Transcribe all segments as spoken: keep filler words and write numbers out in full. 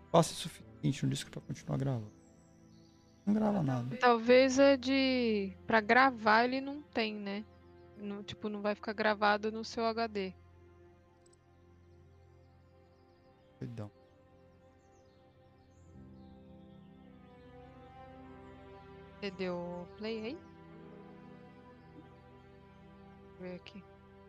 Espaço suficiente no disco pra continuar gravando. Não grava nada. Talvez é de... Pra gravar ele não tem, né? No, tipo, não vai ficar gravado no seu H D. Doidão. Você deu play aí? Deixa eu ver aqui.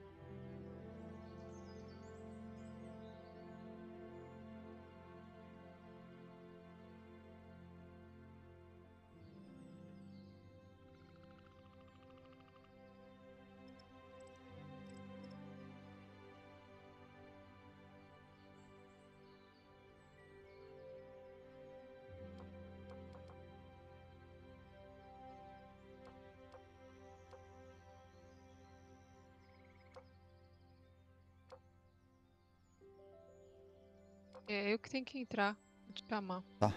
É eu que tenho que entrar. Vou te chamar. Tá.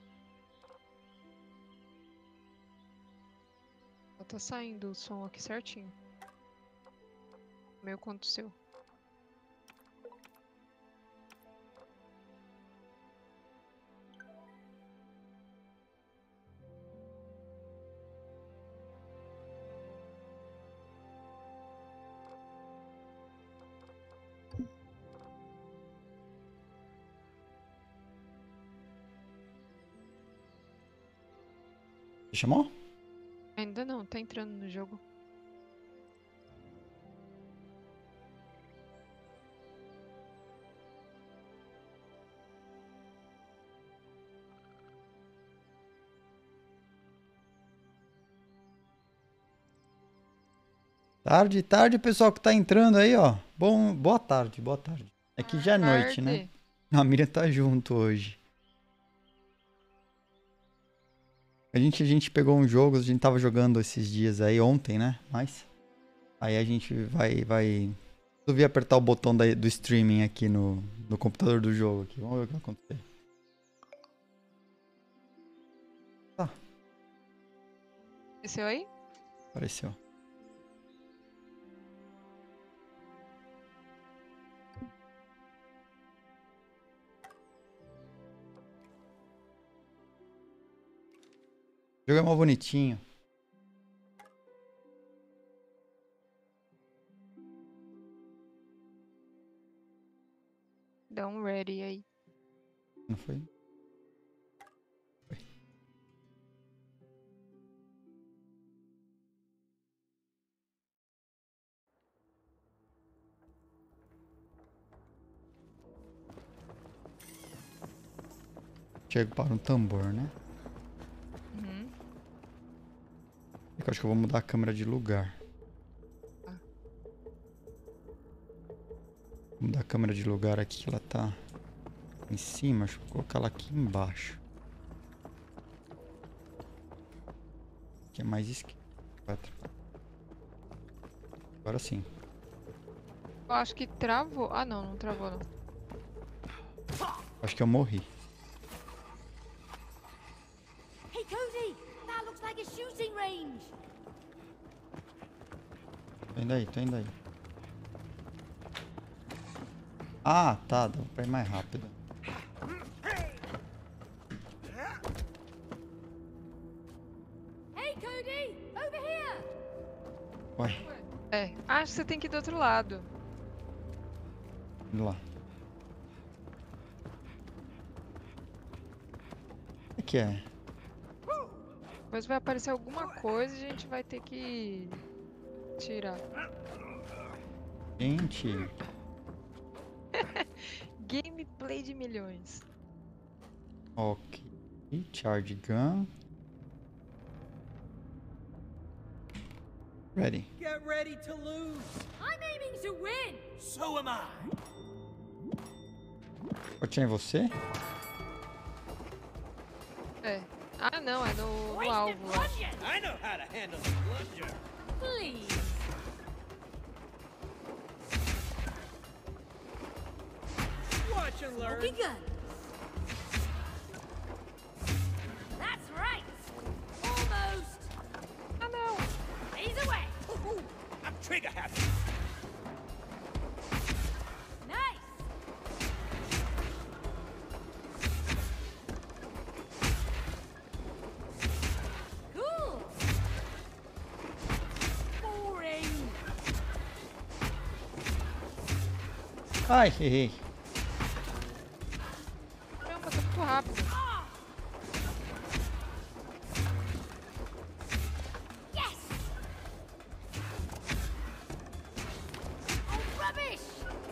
Só tá saindo o som aqui certinho. Meu quanto o seu. Você chamou? Ainda não, tá entrando no jogo. Tarde, tarde, pessoal que tá entrando aí, ó. Bom, boa tarde, boa tarde. Aqui já é noite, né? Tarde. A Miriam tá junto hoje. A gente, a gente pegou uns jogos, a gente tava jogando esses dias aí, ontem, né? Mas aí a gente vai, vai... Resolvi apertar o botão da, do streaming aqui no, no computador do jogo aqui. Vamos ver o que vai acontecer. Tá, Desceu aí? apareceu. O jogo é mó bonitinho. Dá um ready aí. Não foi? Foi. Chego para um tambor, né? Uhum. Eu acho que eu vou mudar a câmera de lugar. Ah. Vou mudar a câmera de lugar aqui, ela tá em cima. Deixa eu colocar ela aqui embaixo. Aqui é mais esquerda. Agora sim. Eu acho que travou. Ah, não, não travou, não. Acho que eu morri. Hey, Cody! That looks like a shooting range! Tô indo aí, tô indo aí. Ah, tá. Dá pra ir mais rápido. Hey, Cody! Over here! Ué, É, acho que você tem que ir do outro lado. indo lá. O que que é? Depois vai aparecer alguma coisa e a gente vai ter que tirar. Gente. Gameplay de milhões. Ok. Charge gun. Ready. Get ready to lose. I'm aiming to win! So am I. Vou atirar em você? É. Ah, não, é no, no Wasted alvo. lá. bludgeon! I know how to handle the plunger. Please! Watch and learn. Smoking gun! That's right! Almost! Ah, não. Blaze away! I'm trigger happy. Nice! Ai, errei. Caramba, tá muito rápido. Yes! Oh, rubbish!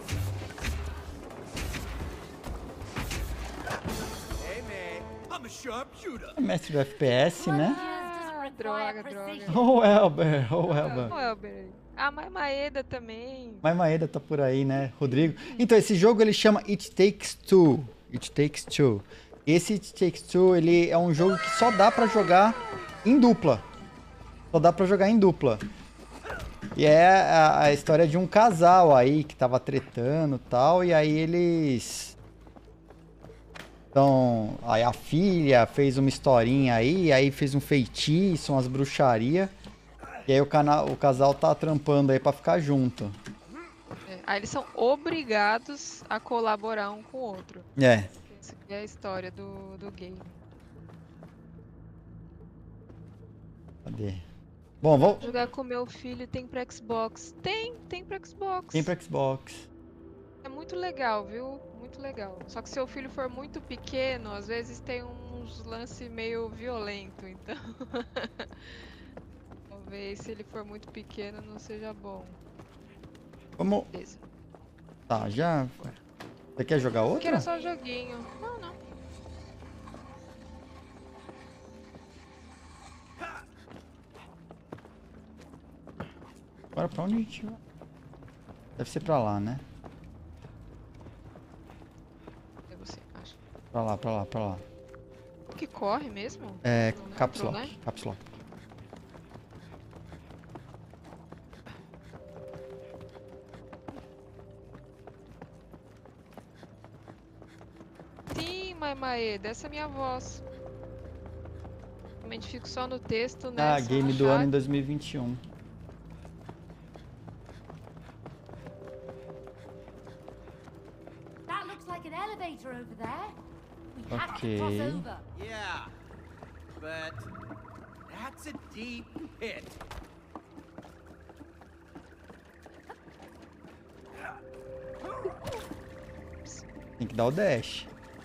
Hey, man. I'm a sharpshooter. Mestre do F P S, né? Doesn't droga, require droga. precision. Ô, Elber, ô, Elber. Ô, Elber. A Mai Maeda também. Mas Maeda tá por aí, né, Rodrigo? Então, esse jogo ele chama It Takes Two. It Takes Two. Esse It Takes Two, ele é um jogo que só dá pra jogar em dupla. Só dá pra jogar em dupla. E é a, a história de um casal aí que tava tretando e tal, e aí eles... Então, aí a filha fez uma historinha aí, aí fez um feitiço, umas bruxarias. E aí o, cana o casal tá trampando aí pra ficar junto. É, aí eles são obrigados a colaborar um com o outro. É. Essa aqui é a história do, do game. Cadê? Bom, vamos... Jogar com meu filho tem pra Xbox. Tem, tem pra Xbox. Tem pra Xbox. É muito legal, viu? Muito legal. Só que se seu filho for muito pequeno, às vezes tem uns lances meio violento, então... Talvez se ele for muito pequeno não seja bom. Vamos... Beleza. Tá, já... Você quer jogar Que outra? era só joguinho. Não, não. Agora pra onde a gente vai? Deve ser pra lá, né? É você, acho. Pra lá, pra lá, pra lá. Que corre mesmo? É, Não caps lembro, lock, né? caps lock. Sim, Mai Maeda, essa é a minha voz. Realmente fico só no texto, né? Ah, só game no do ano em chat. dois mil e vinte e um. That looks like an elevator over there. We have Okay. to cross over. Yeah, but that's a deep pit. Tem que dar o dash.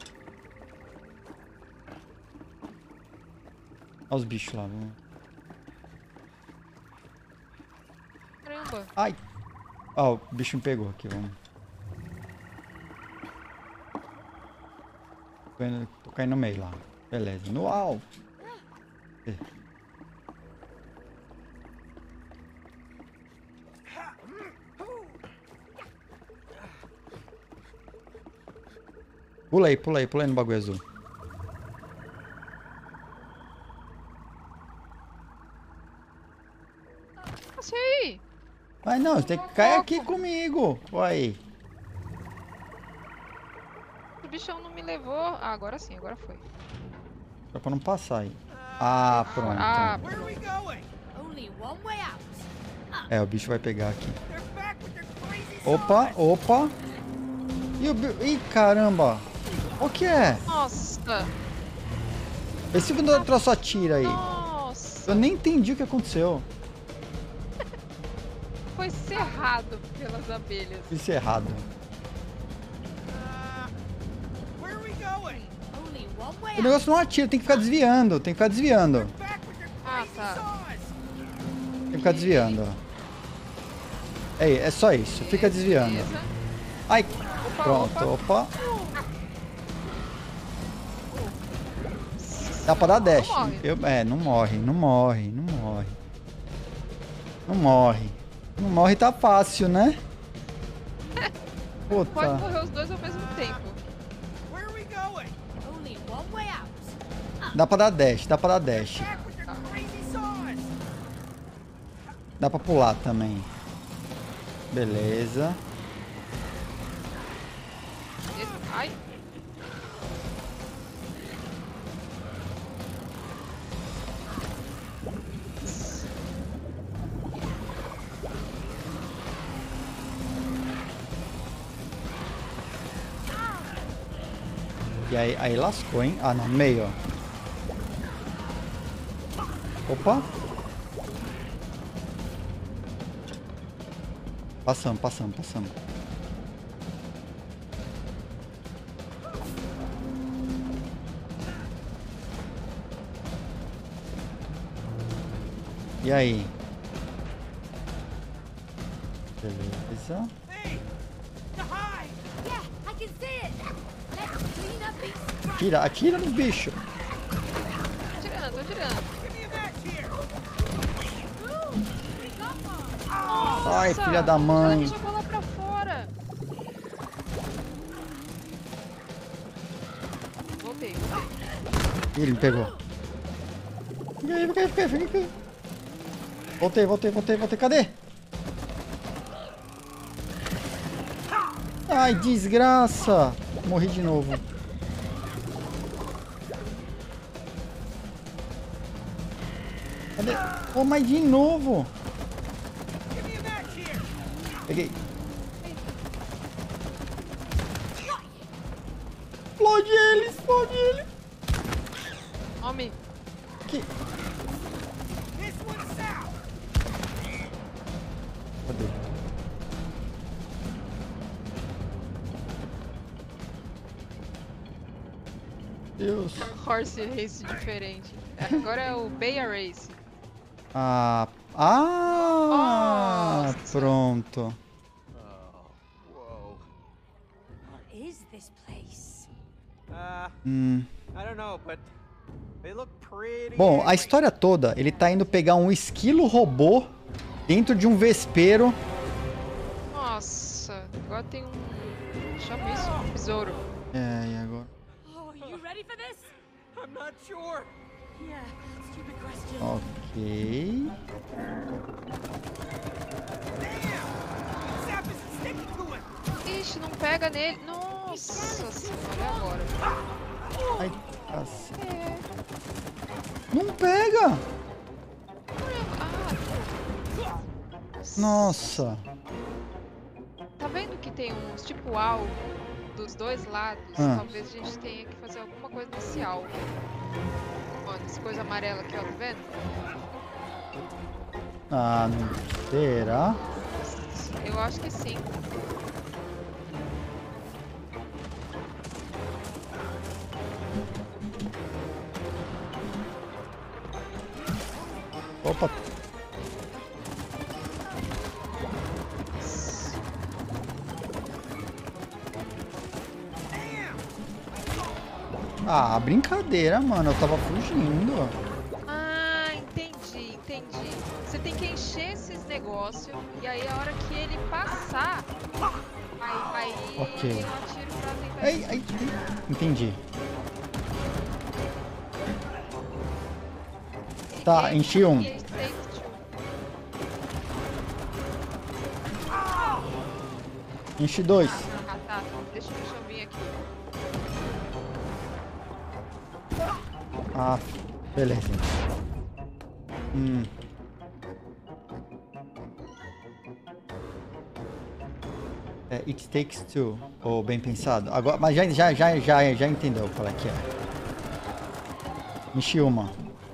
Olha os bichos lá, vamos. Caramba. Ai! Ó, o bicho me pegou aqui, vamos. Tô indo- Tô caindo no meio lá. Beleza. No alto. Pula aí, pula aí, pula aí no bagulho azul. Passei aí. Mas não, você tem que cair aqui comigo. Olha aí. O bichão não me levou. Ah, agora sim, agora foi. Só pra não passar aí. Ah, pronto. Ah, Where are we going? Only one way out. É, o bicho vai pegar aqui. They're back with their crazy Opa, saws. opa. Ih, o bi- Ih, caramba. O que é? nossa. Esse segundo troço atira aí. Nossa. Eu nem entendi o que aconteceu. Foi cerrado pelas abelhas. Fiz errado. Uh, where are we going? Only one way O out. negócio não atira, tem que ficar desviando. Tem que ficar desviando. Back with their Ah, crazy tá. saws. Tem que ficar desviando, ó. É, é só isso, fica desviando. Beleza. Ai, Opa, pronto, opa. opa. Dá pra dar dash. Não morre. Eu, é, não morre, não morre, não morre. Não morre. Não morre tá fácil, né? Pode Puta. morrer os dois ao mesmo tempo. Where are we going? Only one way out. Dá pra dar dash, dá pra dar dash. Back with their crazy saws. Dá pra pular também. Beleza. Esse- Ai. E aí, aí lascou, hein? Ah, não, no meio, ó. Opa. Passamos, passamos, passamos. E aí? Beleza. Hey, the hive! Yeah, I can see it. Let's clean up these. Atira, atira nos bichos. Tô tirando, tô tirando. Give me a match here! Ooh, we got one. Ai, Nossa, filha da mãe. ela jogou lá pra fora. Voltei, voltei. Ih, ele me pegou. Fica aí, fica aí, fica aí, fica aí. Voltei, voltei, voltei, voltei. Cadê? Ai, desgraça. Morri de novo. Cadê? Oh, mas de novo. Give me a match here! Peguei. Explode ele, explode ele. Homem, Aqui. This one's south! Cadê? Deus. horse race diferente. Agora é o Beia Race. Ah, ah, Nossa. pronto. Oh, whoa. What is this place? Uh, Hum. I don't know, but they look pretty. Bom, a angry. história toda, ele tá indo pegar um esquilo robô dentro de um vespeiro. Nossa, agora tem um. Chama isso um besouro. É, e agora? Oh, are you ready for this? I'm not sure. Yeah, stupid question. Ok. Damn! Zap is sticking to it. Ixi, não pega nele. Nossa senhora, e agora? Ai, cacete. É. Não pega! Ah, Nossa. tá vendo que tem uns tipo alvo dos dois lados? Ah. Talvez a gente tenha que fazer alguma coisa nesse alvo. Ó, nessa coisa amarela aqui, ó, tá vendo? Ah, não. Será? Eu acho que sim. Opa. Ah, brincadeira, mano. Eu tava fugindo. Ah, entendi, entendi. Você tem que encher esses negócios e aí a hora que ele passar, aí, aí Ok. eu atiro pra tentar. Ai, ai, ai. Entendi. Tá, enchi um. E aí, take two. Enchi dois. Ah, tá. Deixa o bicho vir aqui. Ah, beleza. Hum. É, it takes two. Ou bem pensado. Agora, mas já, já, já, já, já entendeu qual é que é. Enchi uma.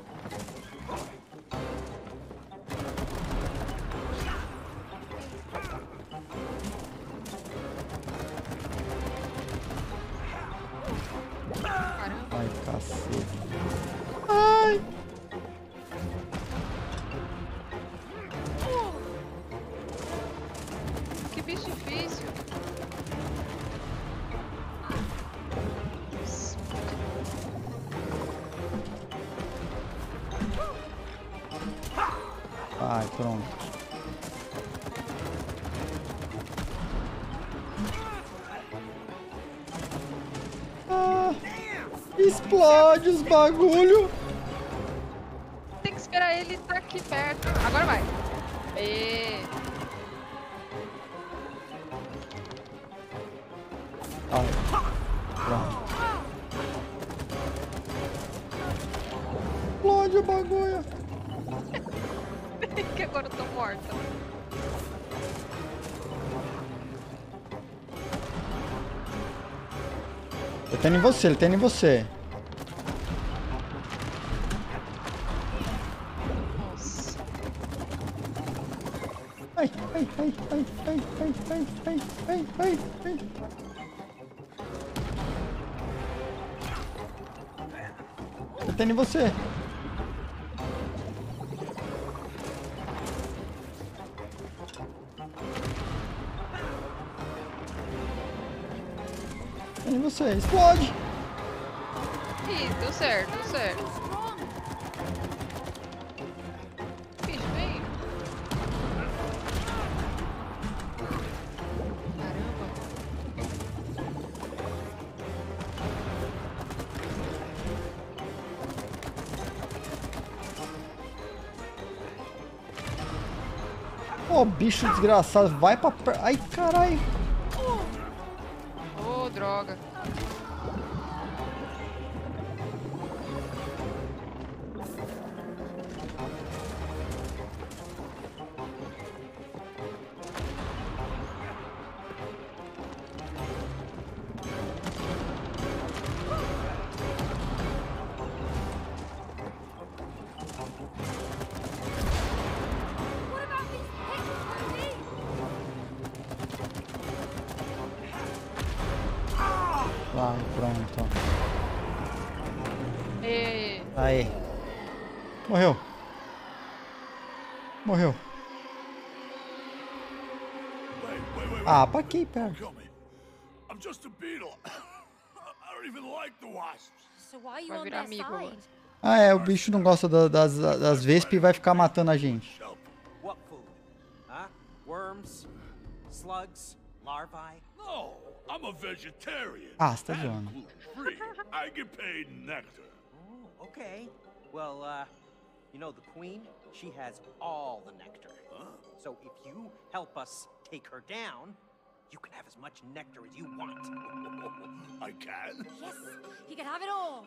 Caramba. Ai, cacete. Ai. Que bicho difícil. Ai, pronto. Ah, explode os bagulho. Tem que esperar ele estar aqui perto. Agora vai. E... Ai, pronto. Explode o bagulho. que agora eu tô morta. Ele tá em você, ele tá em você. Nossa. Ai, ai, ai, ai, ai, ai, ai, ai, ai, ai, ai. Ele tá em você. Em você, explode! Ih, deu certo, deu certo. Bicho, vem. Caramba. Ô, bicho desgraçado, vai pra... per- Ai, caralho. Ô, droga. What about these pigs, Cody? Vai, pronto. E... Aí. Morreu. Morreu. Wait, wait, wait, Ah, wait. pra que perto? Kill me. I'm just a beetle. I don't even like the wasps. So why are you Vai on virar their amigo agora. side? Ah, é, o bicho não gosta da- das, das vespas e vai ficar matando a gente. Help. What food? Huh? Worms? Slugs? Larvae? No, I'm a vegetarian. Ah, você tá and zoando. gluten-free. I get paid in nectar. Oh, okay. Well, uh, you know, the queen, she has all the nectar. So if you help us take her down, you can have as much nectar as you want. I can. Yes, you can have it all.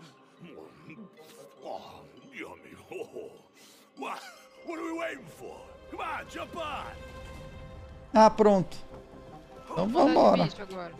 Oh, yummy. Oh. What? What are we waiting for? Come on, jump on. Ah, pronto. Então vambora. Bicho agora.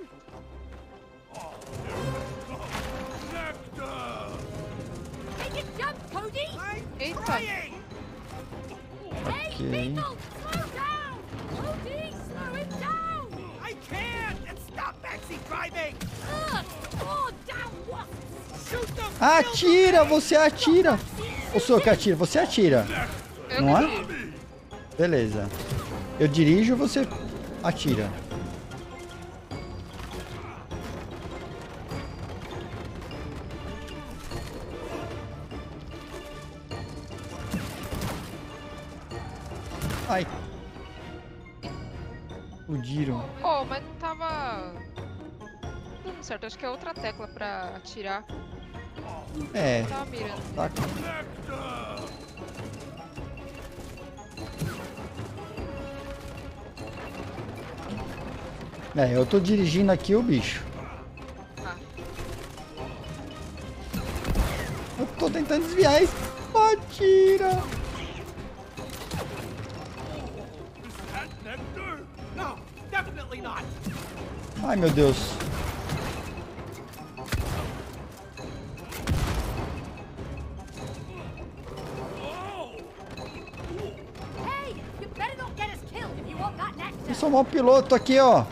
Nectar. Make it jump, Cody! Eita. Hey, Ok. Beetle, slow down! Cody, slow him down! I can't! And stop backseat driving! Ugh! Oh, damn wasps! Shoot them! Atira, você atira. Ou sou eu que atira? Você atira. Eu Não é? que Beleza. Eu dirijo, você atira. Ai. Explodiram. Oh, mas não tava dando certo. Acho que é outra tecla pra atirar. É, Tava mirando. tá. É, eu tô dirigindo aqui o bicho. Ah, Eu tô tentando desviar isso. Atira! That nectar? No, definitely not! Ai, meu Deus. Hey, you better not get us killed if you want that Eu nectar! sou um mau piloto aqui, ó.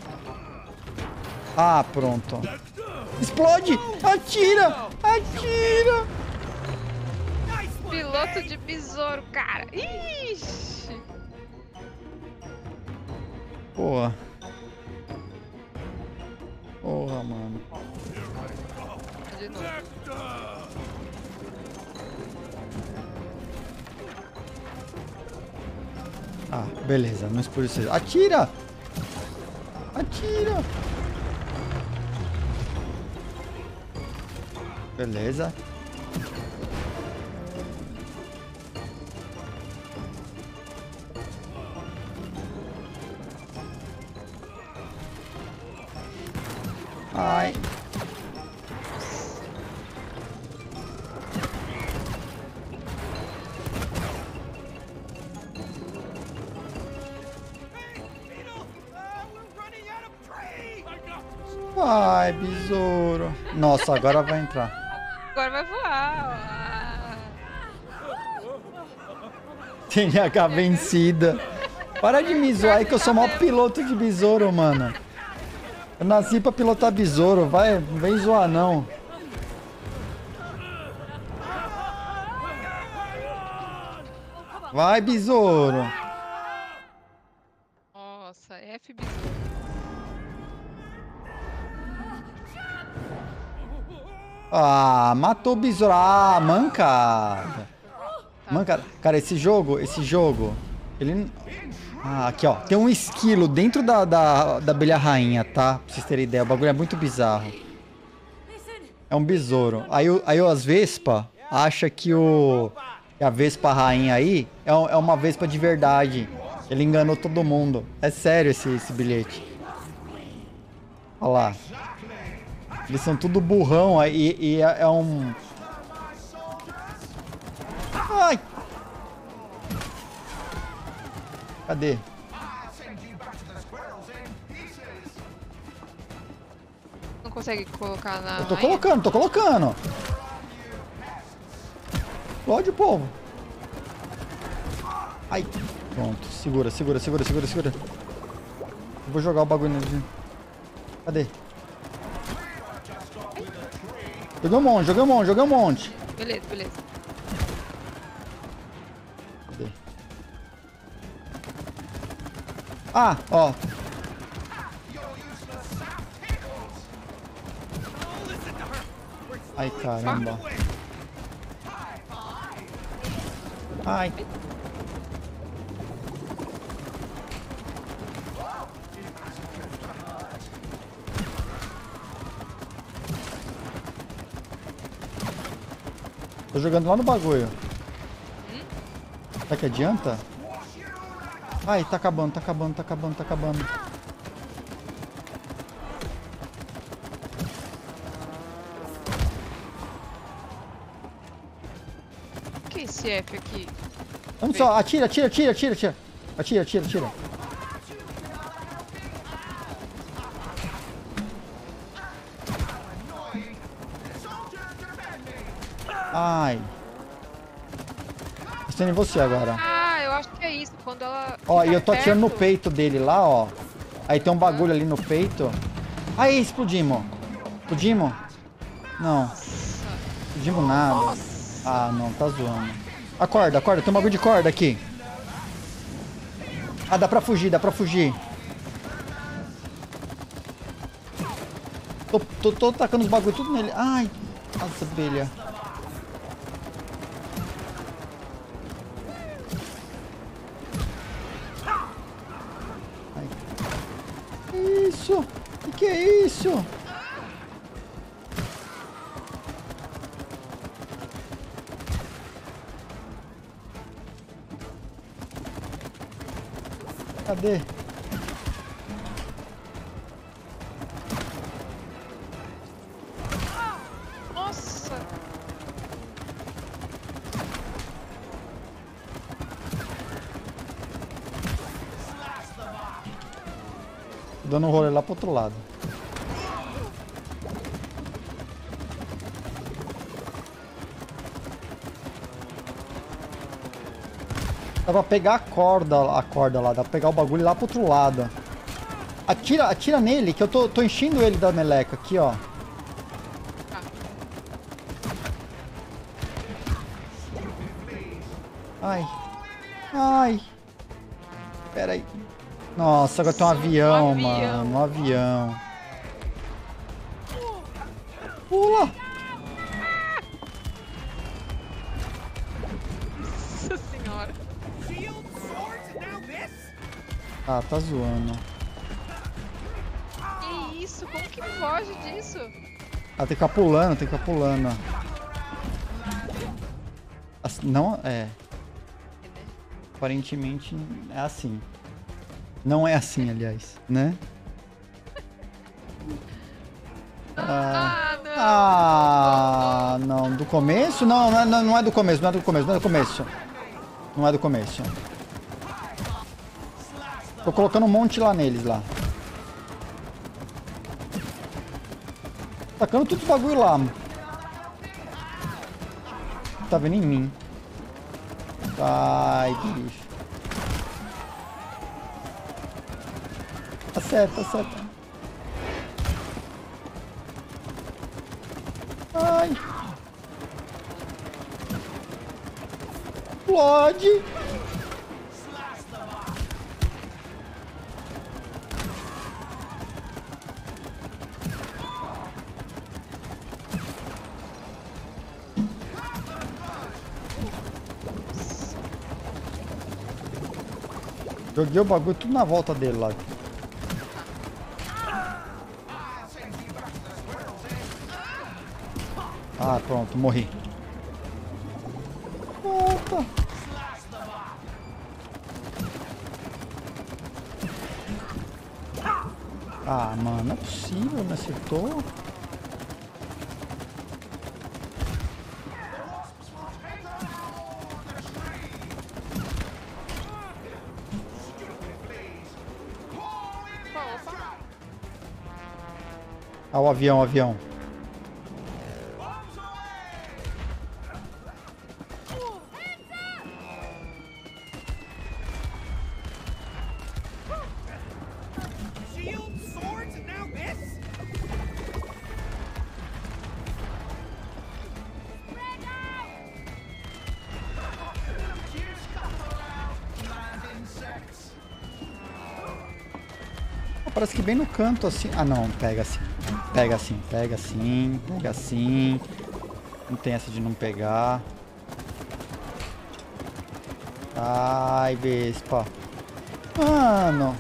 Ah, pronto. Explode! Atira! Atira! Nice one! piloto de besouro, cara. Ixi. Porra. Porra, mano. De novo. Ah, beleza. Não explodiu. Atira! Atira! Beleza. Ai. Hey, Beetle! Uh, we're running out of tree! I got this. Vai, besouro. Nossa, agora vai entrar. Agora vai voar. T N H vencida. Para de me zoar aí que eu sou o maior piloto de besouro, mano. Eu nasci pra pilotar besouro. Vai, não vem zoar não. Vai, besouro. Nossa, F besouro. Ah, matou o besouro. Ah, mancada. Mancada. Cara, esse jogo, esse jogo, ele... Ah, aqui, ó. Tem um esquilo dentro da, da, da abelha rainha, tá? Pra vocês terem ideia. O bagulho é muito bizarro. É um besouro. Aí, aí as Vespa acha que o... que a Vespa rainha aí é, é uma Vespa de verdade. Ele enganou todo mundo. É sério esse, esse bilhete. Olha lá. Eles são tudo burrão aí e, e é, é um... Ai! Cadê? Não consegue colocar na. Eu tô rainha? colocando, tô colocando. Explode, povo. Ai. Pronto. Segura, segura, segura, segura, segura. Eu vou jogar o bagulho nele. Cadê? Joguei um monte, joguei um monte, joguei um monte. Beleza, beleza. Cadê? Ah, ó. Ai, caramba. Ai. Tô jogando lá no bagulho. Será que adianta? Ai, tá acabando, tá acabando, tá acabando, tá acabando. O que é esse F aqui? Vamos só, atira, atira, atira, atira, atira. Atira, atira, atira. Ai. Estou em você agora. Ah, eu acho que é isso. Quando ela. Ó, e fica eu tô atirando no perto- peito dele lá, ó. Aí tem um bagulho ali no peito. Aí, explodimos. Explodimos? Não. Explodimos nada. Ah, não, tá zoando. Acorda, acorda, tem um bagulho de corda aqui. Ah, dá pra fugir, dá pra fugir. Tô, tô, tô tacando os bagulho tudo nele. Ai, nossa, abelha. Ai. Que isso? Que que é isso? Cadê? Nossa! Tô dando um rolê lá pro outro lado. Dá pra pegar a corda, a corda lá, dá pra pegar o bagulho lá pro outro lado. Atira, atira nele, que eu tô, tô enchendo ele da meleca aqui, ó. Ai. Ai. Pera aí. Nossa, agora tem um avião, Um avião. mano. Um avião. Pula! Nossa senhora! Shield, swords, and now this? Ah, tá zoando. Que isso? Como que foge disso? Ah, tem que ficar pulando, tem que ficar pulando. Assim, não, é. Aparentemente é assim. Não é assim, aliás, né? Ah, Ah, não! ah, não. Do começo? Não, não é, não é do começo, não é do começo, não é do começo. Não é do começo. Tô colocando um monte lá neles, lá. Tacando tudo os bagulho lá. Tá vendo em mim. Ai, bicho. Acerta, acerta. Ai. Explode. Joguei o bagulho tudo na volta dele lá. Ah, pronto, morri. Volta. Ah, mano, não é possível, me acertou. Ah, o avião, o avião. Shield, swords, and now this? Parece que bem no canto assim. Ah, não, pega assim. Pega assim, pega assim, pega assim. Não tem essa de não pegar. Ai, Vespa. Mano.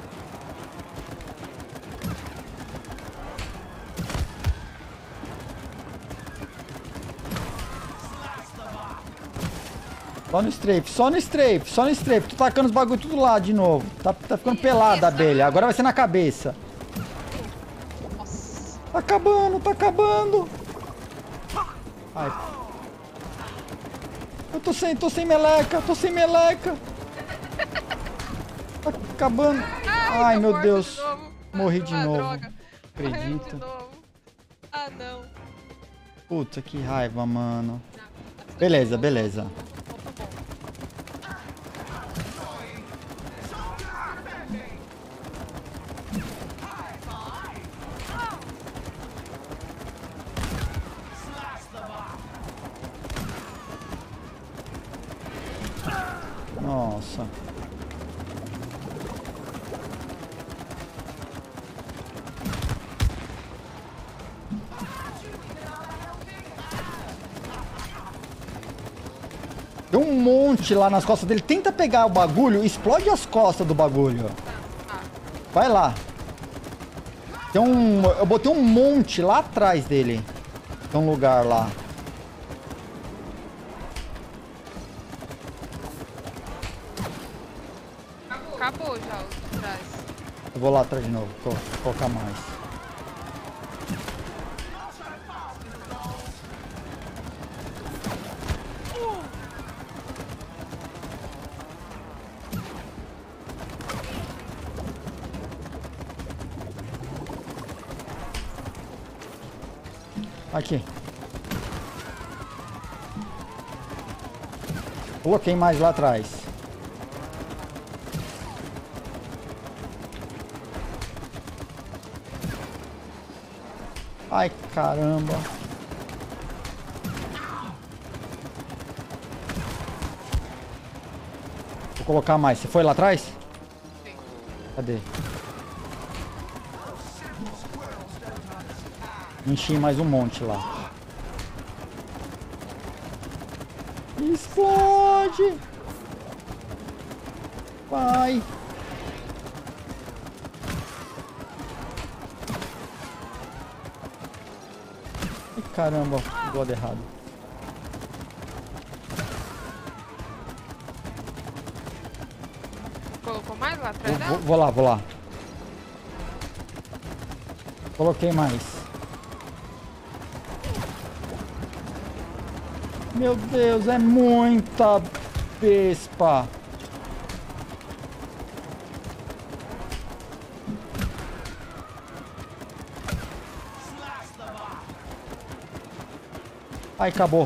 Só no strafe, só no strafe, só no strafe. Tô tacando os bagulho tudo lá de novo. Tá, tá ficando pelada a abelha. Agora vai ser na cabeça. Nossa. Tá acabando, tá acabando. Ai. Eu tô sem, tô sem meleca, tô sem meleca. Tá acabando. Ai, Ai, tô meu morta Deus. de novo. Morri de Ah, novo. droga. Morrendo Acredito. de novo. Ah, não. Puta, que raiva, mano. Não. Beleza, beleza. Nossa. Tem um monte lá nas costas dele. Tenta pegar o bagulho, explode as costas do bagulho. Vai lá. Tem um... Eu botei um monte lá atrás dele. Tem um lugar lá. Acabou já o de trás. Eu vou lá atrás de novo. Vou colocar mais. Aqui. Coloquei mais lá atrás. Ai, caramba. Vou colocar mais. Você foi lá atrás? Sim. Cadê? Enchi mais um monte lá. Explode! Vai! Ai, caramba, do lado errado. Colocou mais lá atrás Vou, dela? vou, vou lá, vou lá. Coloquei mais. Meu Deus, é muita vespa. Ai, acabou.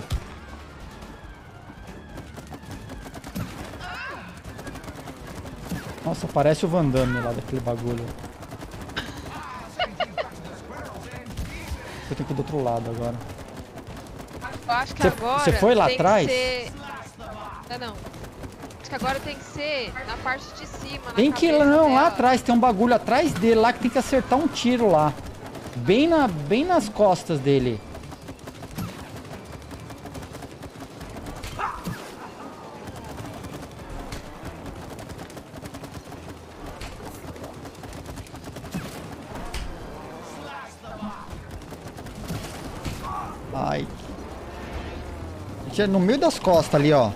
Nossa, parece o Van Damme lá daquele bagulho. Eu tenho que ir do outro lado agora. Eu acho que Cê- agora. cê foi lá tem que atrás? ser- Não, não. Acho que agora tem que ser na parte de cima. Tem na que ir cabeça lá, não, lá dela. atrás, tem um bagulho atrás dele lá que tem que acertar um tiro lá. Bem, na, bem nas costas dele. Ai. Tinha no meio das costas ali, ó.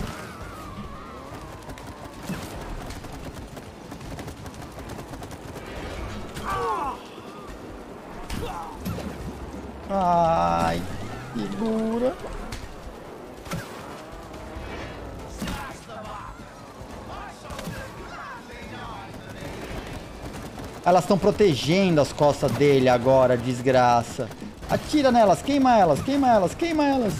Ai, segura. Elas estão protegendo as costas dele agora, desgraça. Atira nelas, queima elas, queima elas, queima elas.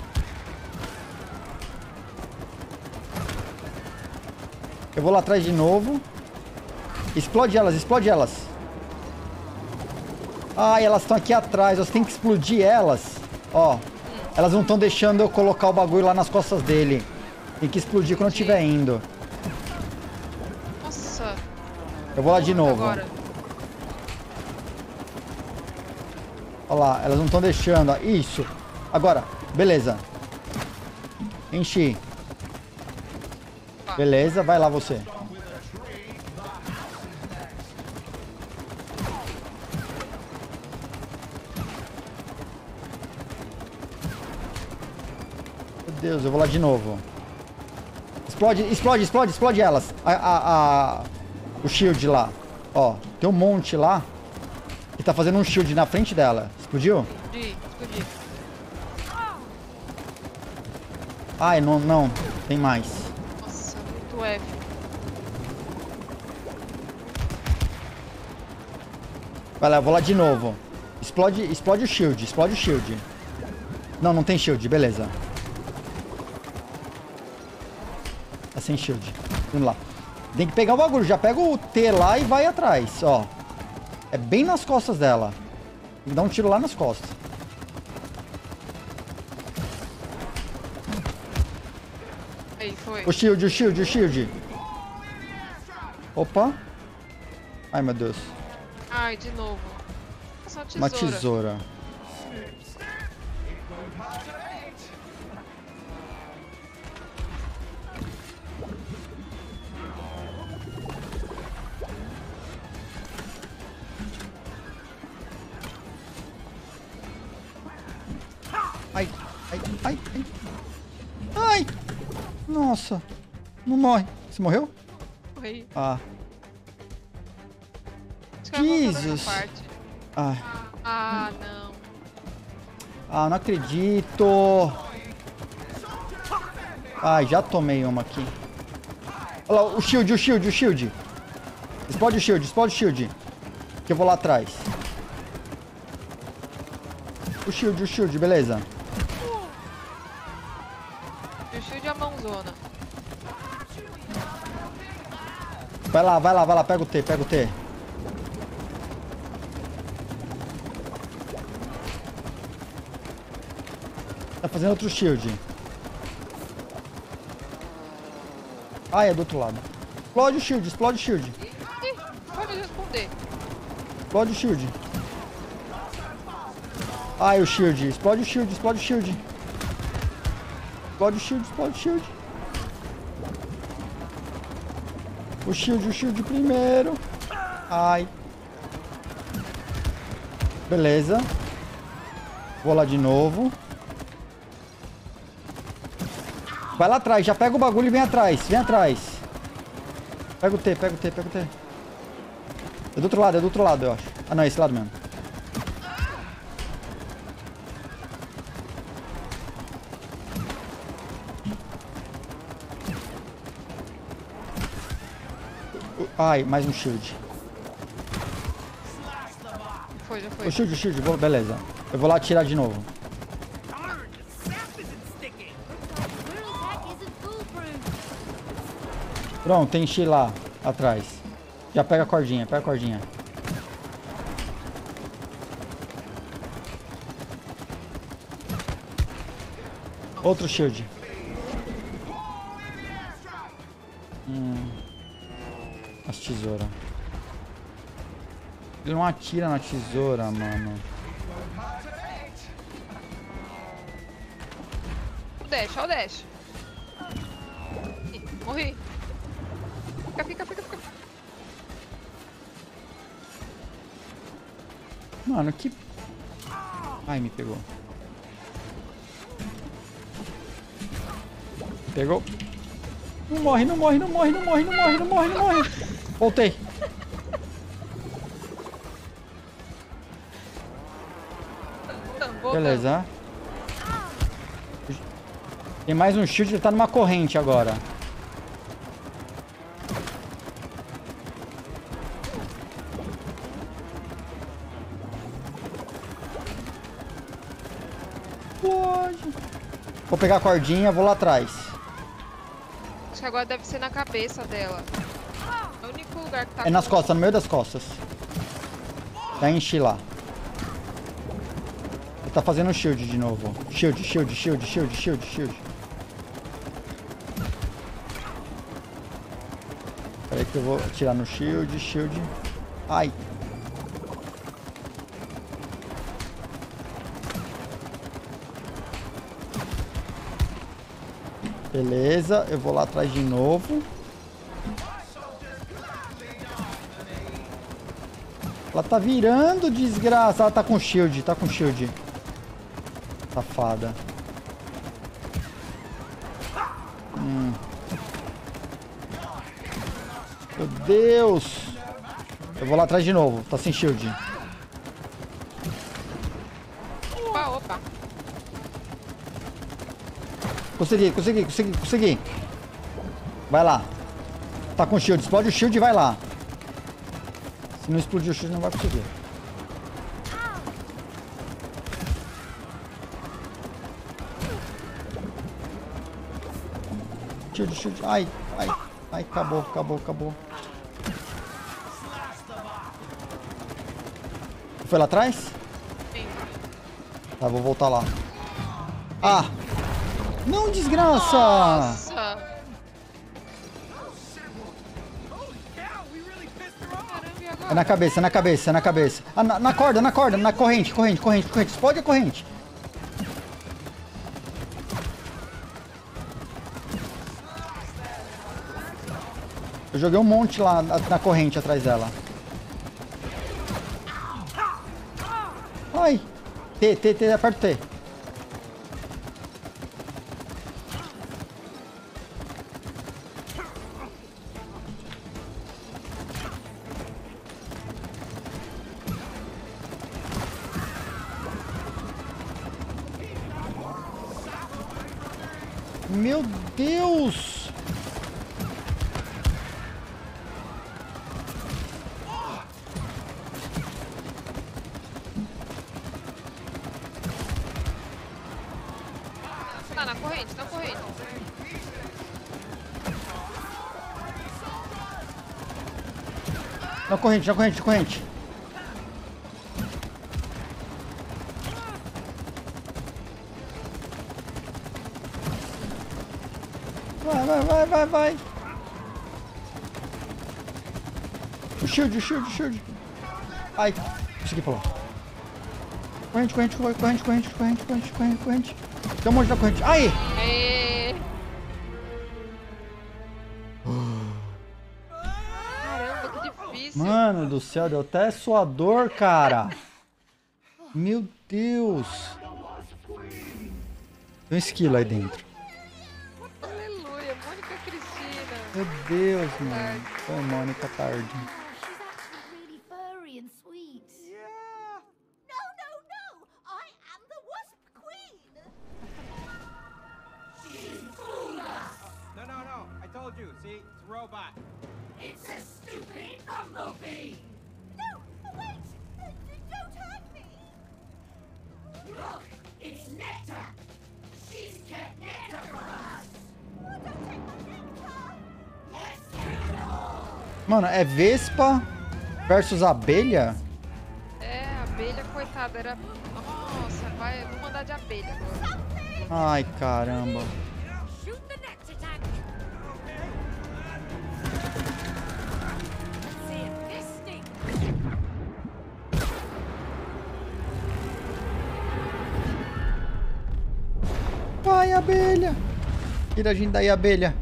Eu vou lá atrás de novo. Explode elas, explode elas. Ai, elas estão aqui atrás, você tem que explodir elas. Ó, elas não estão deixando eu colocar o bagulho lá nas costas dele. Tem que explodir quando eu estiver indo. Nossa. Eu vou lá de novo. Agora. Olha lá, elas não estão deixando. Ó. Isso. Agora, beleza. Enchi. Tá. Beleza, vai lá você. Meu Deus, eu vou lá de novo. Explode, explode, explode, explode elas. A, a, a, o shield lá. Ó, tem um monte lá. Que tá fazendo um shield na frente dela. Explodiu? Explodi, explodi. Ai, não, não. Tem mais. Nossa, muito F. Vai lá, eu vou lá de novo. Explode, explode o shield, explode o shield. Não, não tem shield, beleza. Tá sem shield. Vamos lá. Tem que pegar o bagulho, já pega o T lá e vai atrás, ó. É bem nas costas dela. Tem que dar um tiro lá nas costas. Aí, foi. O shield, o shield, o shield. Opa. Ai, meu Deus. Ai, de novo. Nossa, uma tesoura. Uma tesoura. Ai, ai, ai, ai. Ai! Nossa. Não morre. Você morreu? Foi. Ah. Acho que eu vou voltar Jesus. nessa parte. Ai. Ah, não. Ah, não acredito. Ai, já tomei uma aqui. Olha lá, o shield, o shield, o shield. Explode o shield, explode o shield. Que eu vou lá atrás. O shield, o shield, beleza. E o shield é a mãozona. Vai lá, vai lá, vai lá, pega o T, pega o T. Tá fazendo outro shield. Ah, é do outro lado. Explode o shield, explode o shield. Ih, pode responder. Explode o shield. Ai, o shield. Explode o shield, explode o shield. Explode o shield, explode o shield. O shield, o shield primeiro. Ai. Beleza. Vou lá de novo. Vai lá atrás, já pega o bagulho e vem atrás. Vem atrás. Pega o T, pega o T, pega o T. É do outro lado, é do outro lado, eu acho. Ah, não, é esse lado mesmo. Ai, mais um shield. Foi, já foi. O shield, o shield, vou- beleza. Eu vou lá atirar de novo. Darn, the sap isn't sticking. Little attack isn't foolproof. Pronto, tem X lá atrás. Já pega a cordinha, pega a cordinha. Outro shield. Hum. As tesouras. Ele não atira na tesoura, mano. O dash, olha o dash. Ih, morri. Fica, fica, fica, fica. Mano, que... Ai, me pegou. Pegou. Não morre, não morre, não morre, não morre, não morre, não morre, não morre. Voltei. Beleza. Tem mais um shield, ele tá numa corrente agora. Pode. Vou pegar a cordinha, vou lá atrás. Acho que agora deve ser na cabeça dela. É o único lugar que tá... É nas costas, no meio das costas. Vai encher lá. Ele tá fazendo um shield de novo. Shield, shield, shield, shield, shield, shield. Peraí que eu vou atirar no shield, shield. Ai. Beleza, eu vou lá atrás de novo. Ela tá virando, desgraça. Ela tá com shield, tá com shield. Safada. Hum. Meu Deus. Eu vou lá atrás de novo. Tá sem shield. Opa, opa. Consegui, consegui, consegui, consegui. Vai lá. Tá com shield. Explode o shield e vai lá. Se não explodir o shield, não vai conseguir. Shield, shield. Ai, ai, ai, acabou, acabou, acabou. Foi lá atrás? Sim. Tá, vou voltar lá. Ah! Não, desgraça! Nossa! É na cabeça, é na cabeça, é na cabeça. Ah, na, na corda, na corda, na corrente, corrente, corrente, corrente. Explode a corrente. Eu joguei um monte lá na, na corrente atrás dela. Ai! T, T, T, aperta o T. Meu Deus! Tá na corrente, na corrente. Na corrente, na corrente, na corrente. Vai, vai, vai, vai, vai. O shield, o shield, o shield. Ai, consegui pular. Corrente, corrente, corrente, corrente, corrente, corrente, corrente, corrente, corrente. Tem um monte na corrente. Ai! Aê. Caramba, que difícil. Mano do céu, deu até suador, cara. Meu Deus. Tem um esquilo aí dentro. Aleluia, Mônica Cristina. Meu Deus, mano. Foi Mônica tarde. She's actually really furry and sweet. Yeah. No, no, no! I am the Wasp Queen! No, no, no. I told you. See, it's a robot. It's a stupid bumblebee! No! Wait! Uh, Don't hurt me! Look! It's Nectar! She's kept nectar for us! Oh, don't take my nectar! Let's take it all! Mano, é Vespa versus abelha? É, a abelha, coitada, era... Nossa, vai, eu vou mandar de abelha agora. Ai, caramba. Shoot the nectar tank! Let's see if this stinks! Vai, abelha. Tira a gente daí, abelha.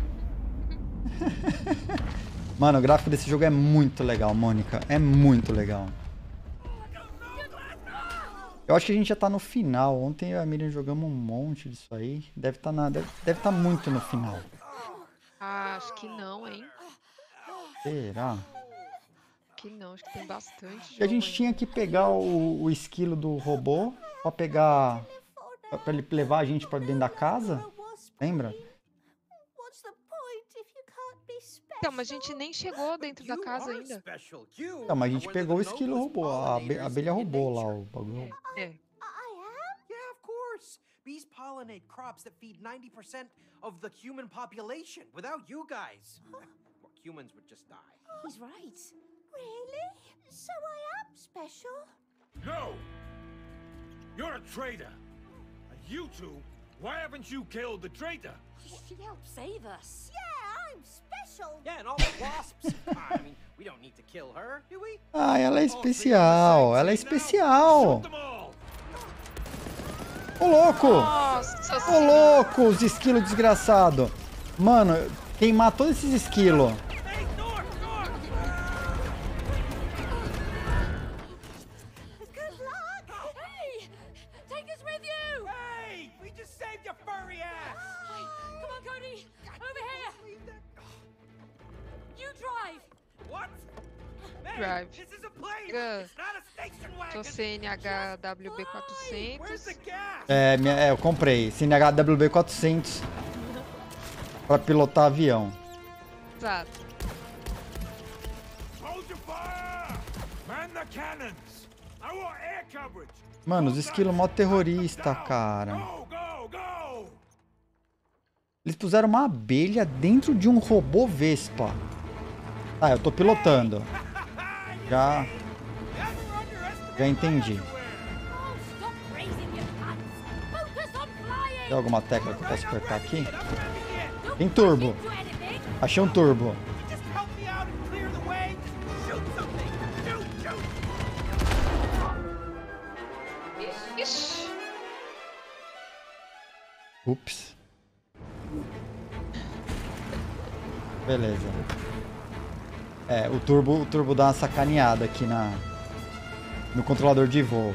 Mano, o gráfico desse jogo é muito legal, Mônica. É muito legal. Eu acho que a gente já tá no final. Ontem eu e a Miriam jogamos um monte disso aí. Deve tá na, deve, deve tá muito no final. Ah, acho que não, hein? Será? Que não, acho que tem bastante E a jogo gente ainda. tinha que pegar o, o esquilo do robô pra pegar. pra pra ele levar a gente pra dentro da casa. Lembra? What's the point if you can't be special? Então, mas a gente nem chegou dentro da You casa are ainda. special. You Não, mas a are gente one of pegou o the esquilo noblest robô. A, abe- a pollinators abelha in roubou lá nature. o bagulho. É. I am? Yeah, of course. Bees pollinate crops that feed ninety percent of the human population. Without you guys, well, humans would just die. He's right. Really? So I am special? No! You're a traitor! And you two, why haven't you killed the traitor? She helped save us. Yeah, I'm special. Yeah, and all the wasps. I mean, we don't need to kill her, do we? Ah, ela é All three of the especial. same Ela é team now? especial. Shoot them all! Ô louco! Nossa Ô senhora. louco, os esquilos desgraçados. Mano, queimar todos esses esquilos. Hey, Thor, Thor! Good luck. Hey, take us with you. Hey, we just saved your furry ass. Come on, Cody. Over here. You drive. What? Man, Drive. this is a plane. Good. It's not a station wagon. Sou C N H W B Where's quatrocentos. the gas? É, minha- é, eu comprei. C N H W B quatrocentos pra pilotar avião. Exato. Hold your fire! Man the cannons! I want air coverage! Mano, os esquilos mó terrorista, cara. Go, go, go! Eles puseram uma abelha dentro de um robô Vespa. Ah, eu tô pilotando. Já, já entendi. Oh, stop raising your hands. Focus on flying. Tem alguma tecla que eu posso apertar aqui? Get up in the air. Tem turbo. Do anything. Achei um turbo. Just help me out and clear the way. Shoot something. Shoot, shoot. Ixi. Ups. Beleza. É, o turbo, o turbo dá uma sacaneada aqui na no controlador de voo.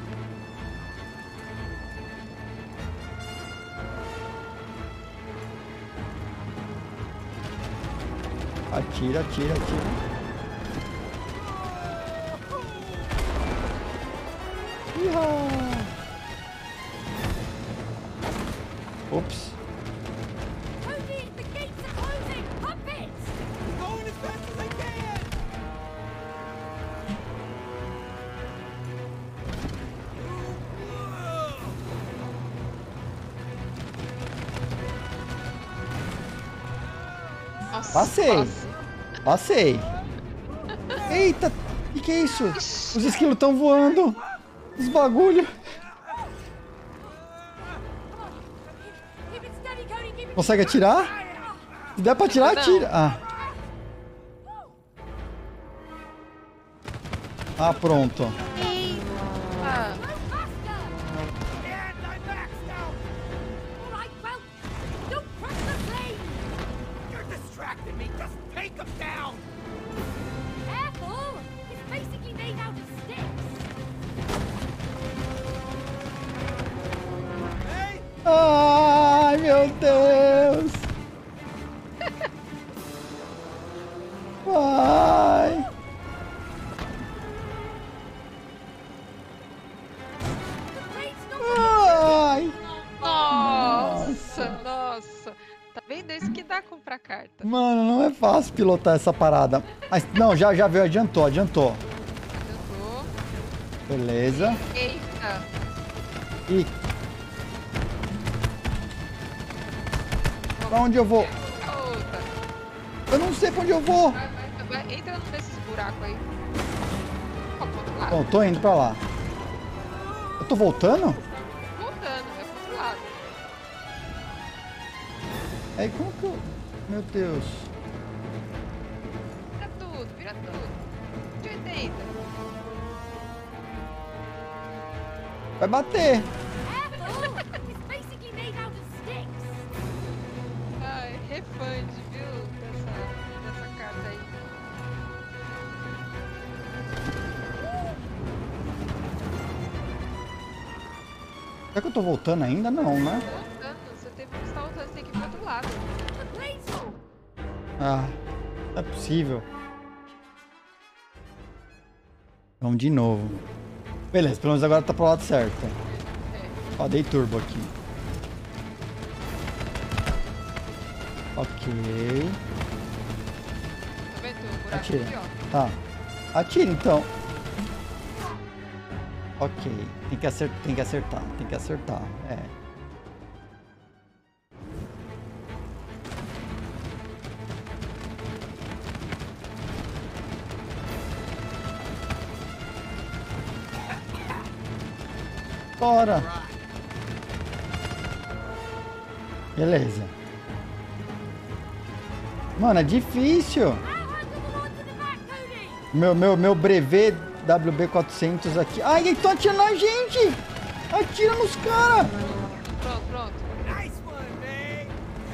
Atira, atira, atira. Iha! Ups. Cody, the gates are closing. Pump it. Going as fast as I can. Nossa, Passei. quase. Passei. Eita, o que, que é isso? Os esquilos estão voando. Os bagulho. Keep it steady, Cody. Keep it. Consegue atirar? Se der pra atirar, Não. atira. Ah. Ah, pronto. Eita. Go faster. And I'm maxed out. All right, well, don't crush the plane. You're distracting me. Just take him down. Careful. It's basically made out of sticks. Hey, Ai, meu Deus. Vai. The plane's not. Ai. Nossa, nossa. Tá vendo? É isso que dá comprar carta. Mano, não é fácil pilotar essa parada. Mas não, já, já veio, adiantou, adiantou. Eu Beleza. tô. Eita. E pra onde eu vou? Outra. Eu não sei pra onde eu vou. Vai, vai, vai. Entra nesses buracos aí. Ó, pro outro lado. Bom, tô indo pra lá. Eu tô voltando? Voltando, vai pro outro lado. Aí como que eu... Meu Deus. Vira tudo, vira tudo. De oitenta. Vai bater. Careful. It's basically made out of sticks. Ai, refund, viu? Dessa, dessa carta aí. Será que eu tô voltando ainda? Não, né? Voltando, você teve que estar voltando, você tem que ir pro outro lado. Ah, não é possível. Vamos de novo. Beleza, pelo menos agora tá pro lado certo. É. Ó, dei turbo aqui. Ok. Tá vendo? O buraco Atira. aqui, ó. Tá. Atira então. Ok. Tem que acertar, tem que acertar, tem que acertar. É. Bora. Beleza. Mano, é difícil. Meu, meu, meu brevet W B quatrocentos aqui. Ai, eles estão atirando na gente. Atira nos caras. Pronto, pronto. Nice one, man.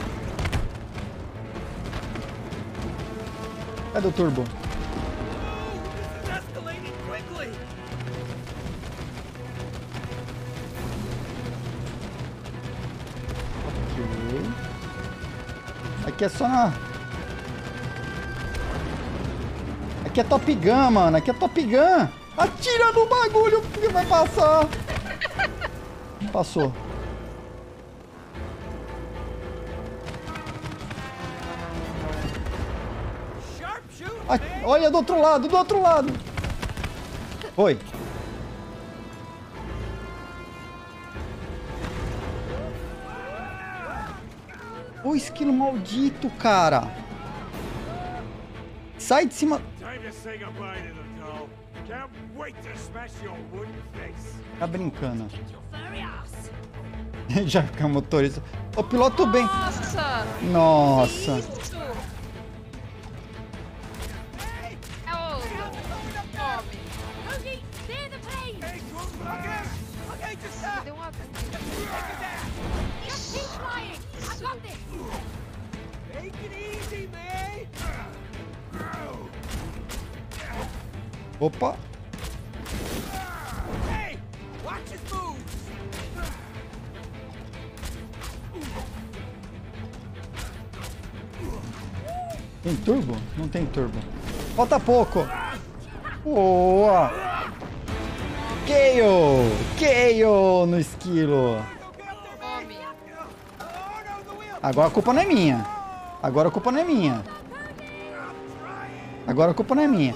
Cadê o turbo? Oh, this is escalating quickly. Ok. Aqui é só na... Aqui é Top Gun, mano. Aqui é Top Gun. Atira no bagulho que vai passar. Passou. Sharpshooter, Ah, man. olha do outro lado, do outro lado. Foi. O esquilo maldito, cara. Sai de cima. Time to say goodbye to the doll. Can't wait to smash your wooden face. Tá brincando. Já fica motorista. Ô, piloto bem. Nossa! Nossa. Isso! É o... Tome. Cody, clear the plane! Hey, okay. Okay, just stop. Deu uma... Just keep flying! I got this! Take it easy, man. Opa. Hey, watch his moves. Tem turbo? Não tem turbo. Falta pouco. Boa. Gale. Gale no esquilo. Tome. Agora a culpa não é minha. Agora a culpa não é minha. Agora a culpa não é minha.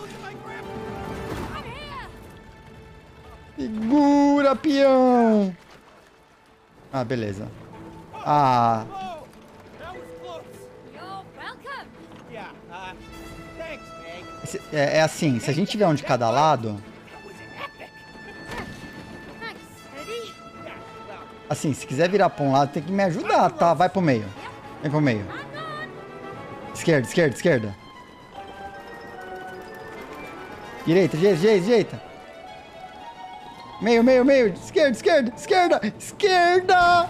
Segura, peão. Ah, beleza. Ah, Oh, that was close. You're welcome! Yeah, uh, thanks, Meg. esse- é, é assim, se a gente tiver um de cada lado, That was epic. Thanks, Cody. Yeah, well, assim, se quiser virar pra um lado, tem que me ajudar, tá? Vai pro meio. Vem pro meio. Esquerda, esquerda, esquerda. Direita, direita, direita, direita. Meio, meio, meio. Esquerda, esquerda, esquerda, esquerda.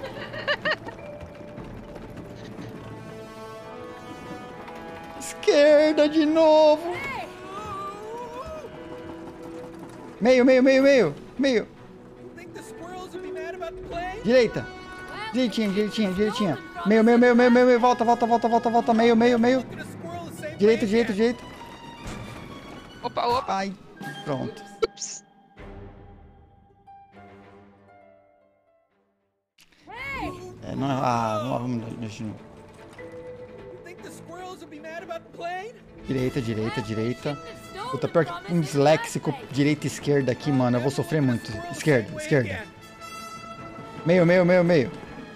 Esquerda de novo. Meio, meio, meio, meio. Meio. you think the squirrels would be mad about the plane? Direita. Direitinha, direitinha, direitinha. Meio, meio, meio, meio, meio, meio. Volta, volta, volta, volta, volta. Meio, meio, meio. Look at a squirrel the same Direita, way direita, again. direita. Opa, opa. Ai, pronto. Ups. É, não, ah, não, vamos deixar de novo. You think the squirrels would be mad about the plane? Direita, direita, direita. Puta, pior que um disléxico direita e esquerda aqui, mano. Eu vou sofrer muito. Esquerda, Way esquerda. again. Meio, meio, meio, meio.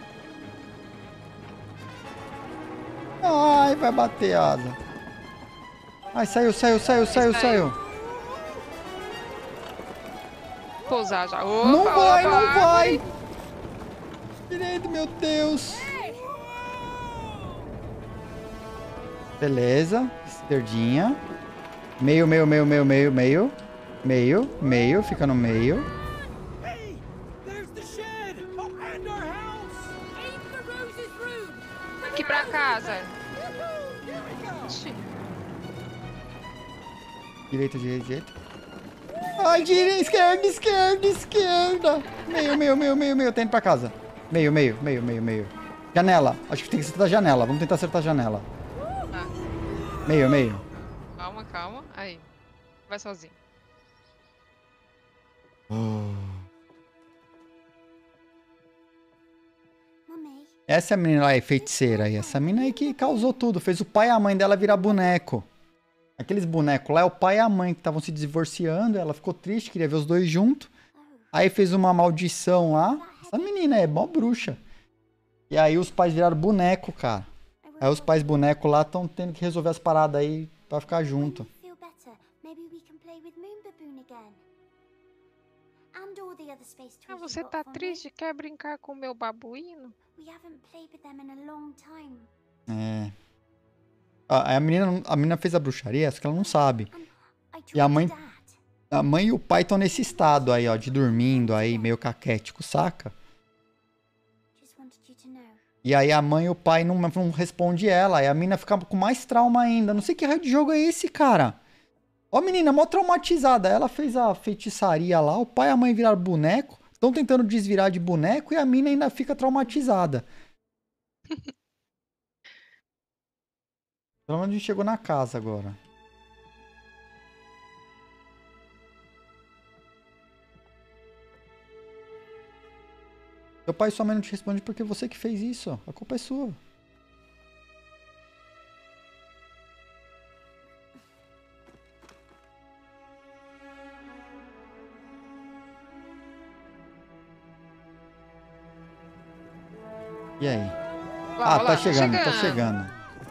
Ai, vai bater asa. Ai, saiu, saiu, saiu, saiu, saiu. Pousar já. Opa, Não vai, opa. não vai. Direito, meu Deus. Beleza. Esquerdinha. Meio, meio, meio, meio, meio, meio. Meio, meio. Fica no meio. Hey, there's the shed. Oh, and our house. Aim for Rose's room! Aqui pra casa. Woohoo, here we go. Ixi. Direita, direita, direita. Ai, direita, esquerda, esquerda, esquerda. Meio, meio, meio, meio, meio. Tá indo pra casa. Meio, meio, meio, meio, meio. Janela. Acho que tem que acertar a janela. Vamos tentar acertar a janela. Tá. Meio, meio. Calma, calma. Aí. Vai sozinho. Oh. Mummy, Essa é a menina lá, é feiticeira aí. Essa menina aí que causou tudo. Fez o pai e a mãe dela virar boneco. Aqueles bonecos lá é o pai e a mãe que estavam se divorciando. Ela ficou triste, queria ver os dois juntos. Aí fez uma maldição lá. Essa menina é mó bruxa. E aí os pais viraram boneco, cara. I will Aí os help pais boneco lá estão tendo que resolver as paradas aí pra ficar junto. you feel better. Maybe we can play with Moon Baboon again. And all the other space Ah, toys you você got tá for me. triste? Quer brincar com o meu babuíno? We haven't played with them in a long time. É. A, a, menina, a menina fez a bruxaria, só que ela não sabe. And I E a told mãe- Dad. A mãe e o pai estão nesse estado aí, ó, de dormindo aí, meio caquético, saca? Just wanted you to know. E aí a mãe e o pai não, não respondem ela, aí a menina fica com mais trauma ainda. Não sei que raio de jogo é esse, cara. Ó, a menina, mó traumatizada. Ela fez a feitiçaria lá, o pai e a mãe viraram boneco. Estão tentando desvirar de boneco e a mina ainda fica traumatizada. Pelo menos a gente chegou na casa agora. Seu pai e sua mãe não te respondem porque você que fez isso. A culpa é sua. E aí? Lá, Ah, lá, tá chegando, tá chegando. chegando.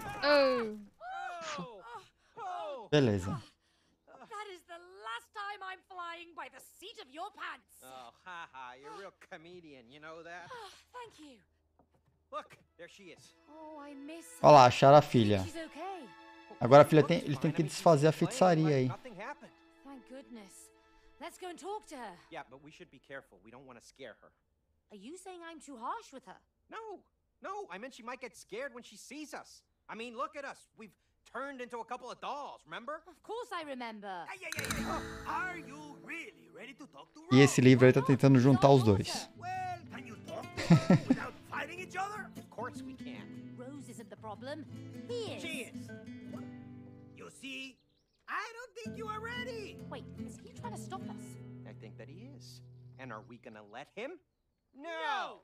Oh. Oh! Beleza. That is the last time I'm flying by the seat of your pants. Oh, haha, you're a real comedian, you know that? Oh, thank you. Look, there she is. Oh, I miss her. Olha lá, acharam a filha. She's okay. Agora a filha tem, Looks ele tem fine. que I mean, she's desfazer a playing feitiçaria like aí. nothing happened. Thank goodness. Let's go and talk to her. Yeah, but we should be careful. We don't want to scare her. Are you saying I'm too harsh with her? No, no, I meant she might get scared when she sees us. I mean, look at us. We've turned into a couple of dolls, remember? Of course I remember. Hey, hey, hey, hey. Are you really ready to talk to E Rose? esse livro aí tá tentando juntar os dois. Well, can you talk to her without fighting each other? Of course we can. Rose isn't the problem. He is. She is. You see, I don't think you are ready. Wait, is he trying to stop us? I think that he is. And are we gonna let him? No!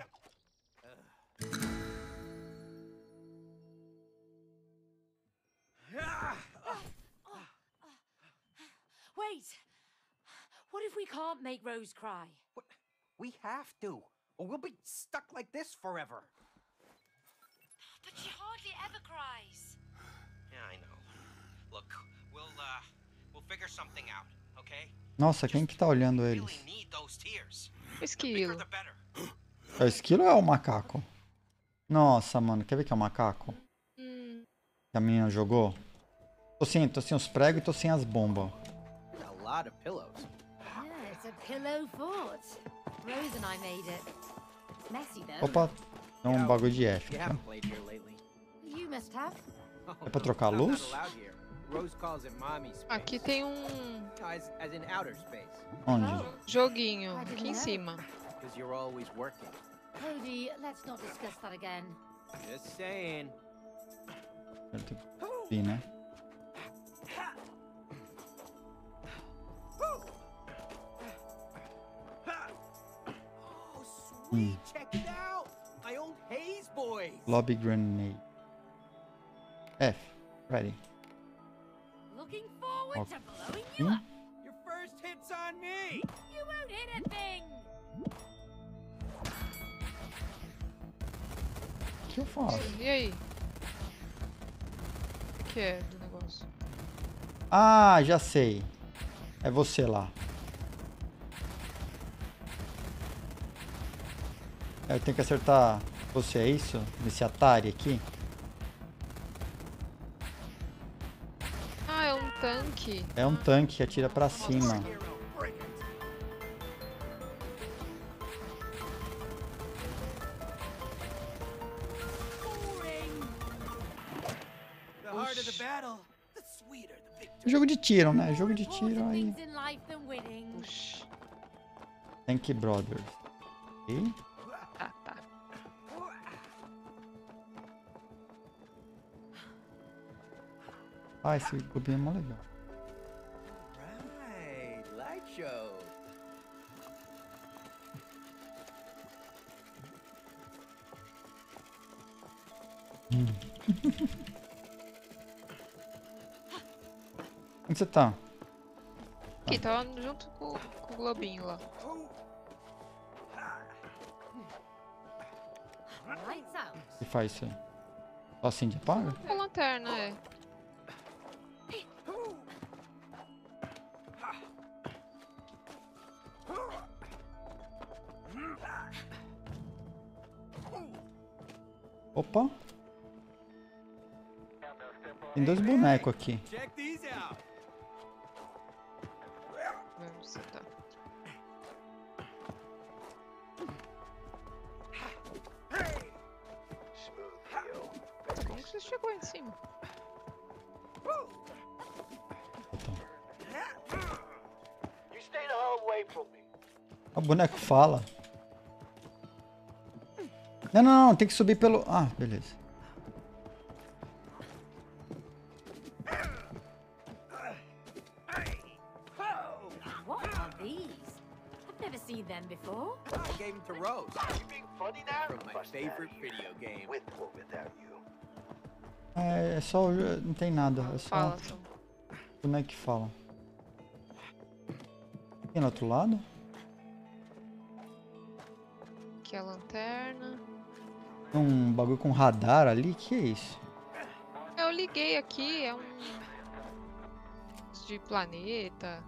Wait. What if we can't make Rose cry? What? We have to, or we'll be stuck like this forever. But she hardly ever cries. Yeah, I know. Look, we'll uh, we'll figure something out, okay? Nossa, quem que tá olhando Really eles? need those tears. The bigger Esquilo. the better. É o esquilo ou é o macaco? Nossa, mano, quer ver que é o macaco? Hum. Que a menina jogou? Tô sem, tô sem os pregos e tô sem as bombas. A lot of pillows. Yeah, it's a pillow fort. Rose and I made it. It's messy though. Opa, é um bagulho de F. You haven't played here lately. You must have. Oh, É pra no, trocar a I'm not luz? allowed here. Rose calls it mommy space. Aqui tem um As, as in outer space. Onde? joguinho aqui em cima. Because you're always working. Cody, let's not discuss that again. Just saying. Eu tenho que subir, né? Oh, sweet. Check it out. My old Haze boys. Lobby Grenade. F. Ready. Looking forward Okay. to blowing you Hum? up. Your first hit's on me. You won't hit a thing. O que eu faço? E aí? O que é do negócio? Ah, já sei. É você lá. É, eu tenho que acertar você, é isso? Nesse Atari aqui? Ah, é um tanque. É um tanque que atira pra cima. Hero, bring it. The harder the battle, the sweeter the victory. Jogo de tiro, né? Jogo de More tiro aí. things in life than winning. Thank Brothers. Ok. Tá, tá. Ah, esse clubinho é mó legal. Right, light show. Onde você tá? Aqui, tava junto com, com o globinho lá. Lights out. O que faz isso aí? Só acende e apaga? A lanterna, é. Opa! Tem dois bonecos aqui. Check these out. Vamos sentar. Como que você chegou aí em cima? Botão. You stay the hell away from me. O boneco fala. Não, não, não, tem que subir pelo... Ah, beleza. What are these? I've never seen them before. I gave them to Rose You being funny now? from my Bust favorite out of here. video game. With or without you. É, é só... o jo- Não tem nada, é só Fala, Tom. o boneco que fala. Tem no outro lado? Aqui é a lanterna. Tem um bagulho com radar ali? Que é isso? Eu liguei aqui, é um... de planeta.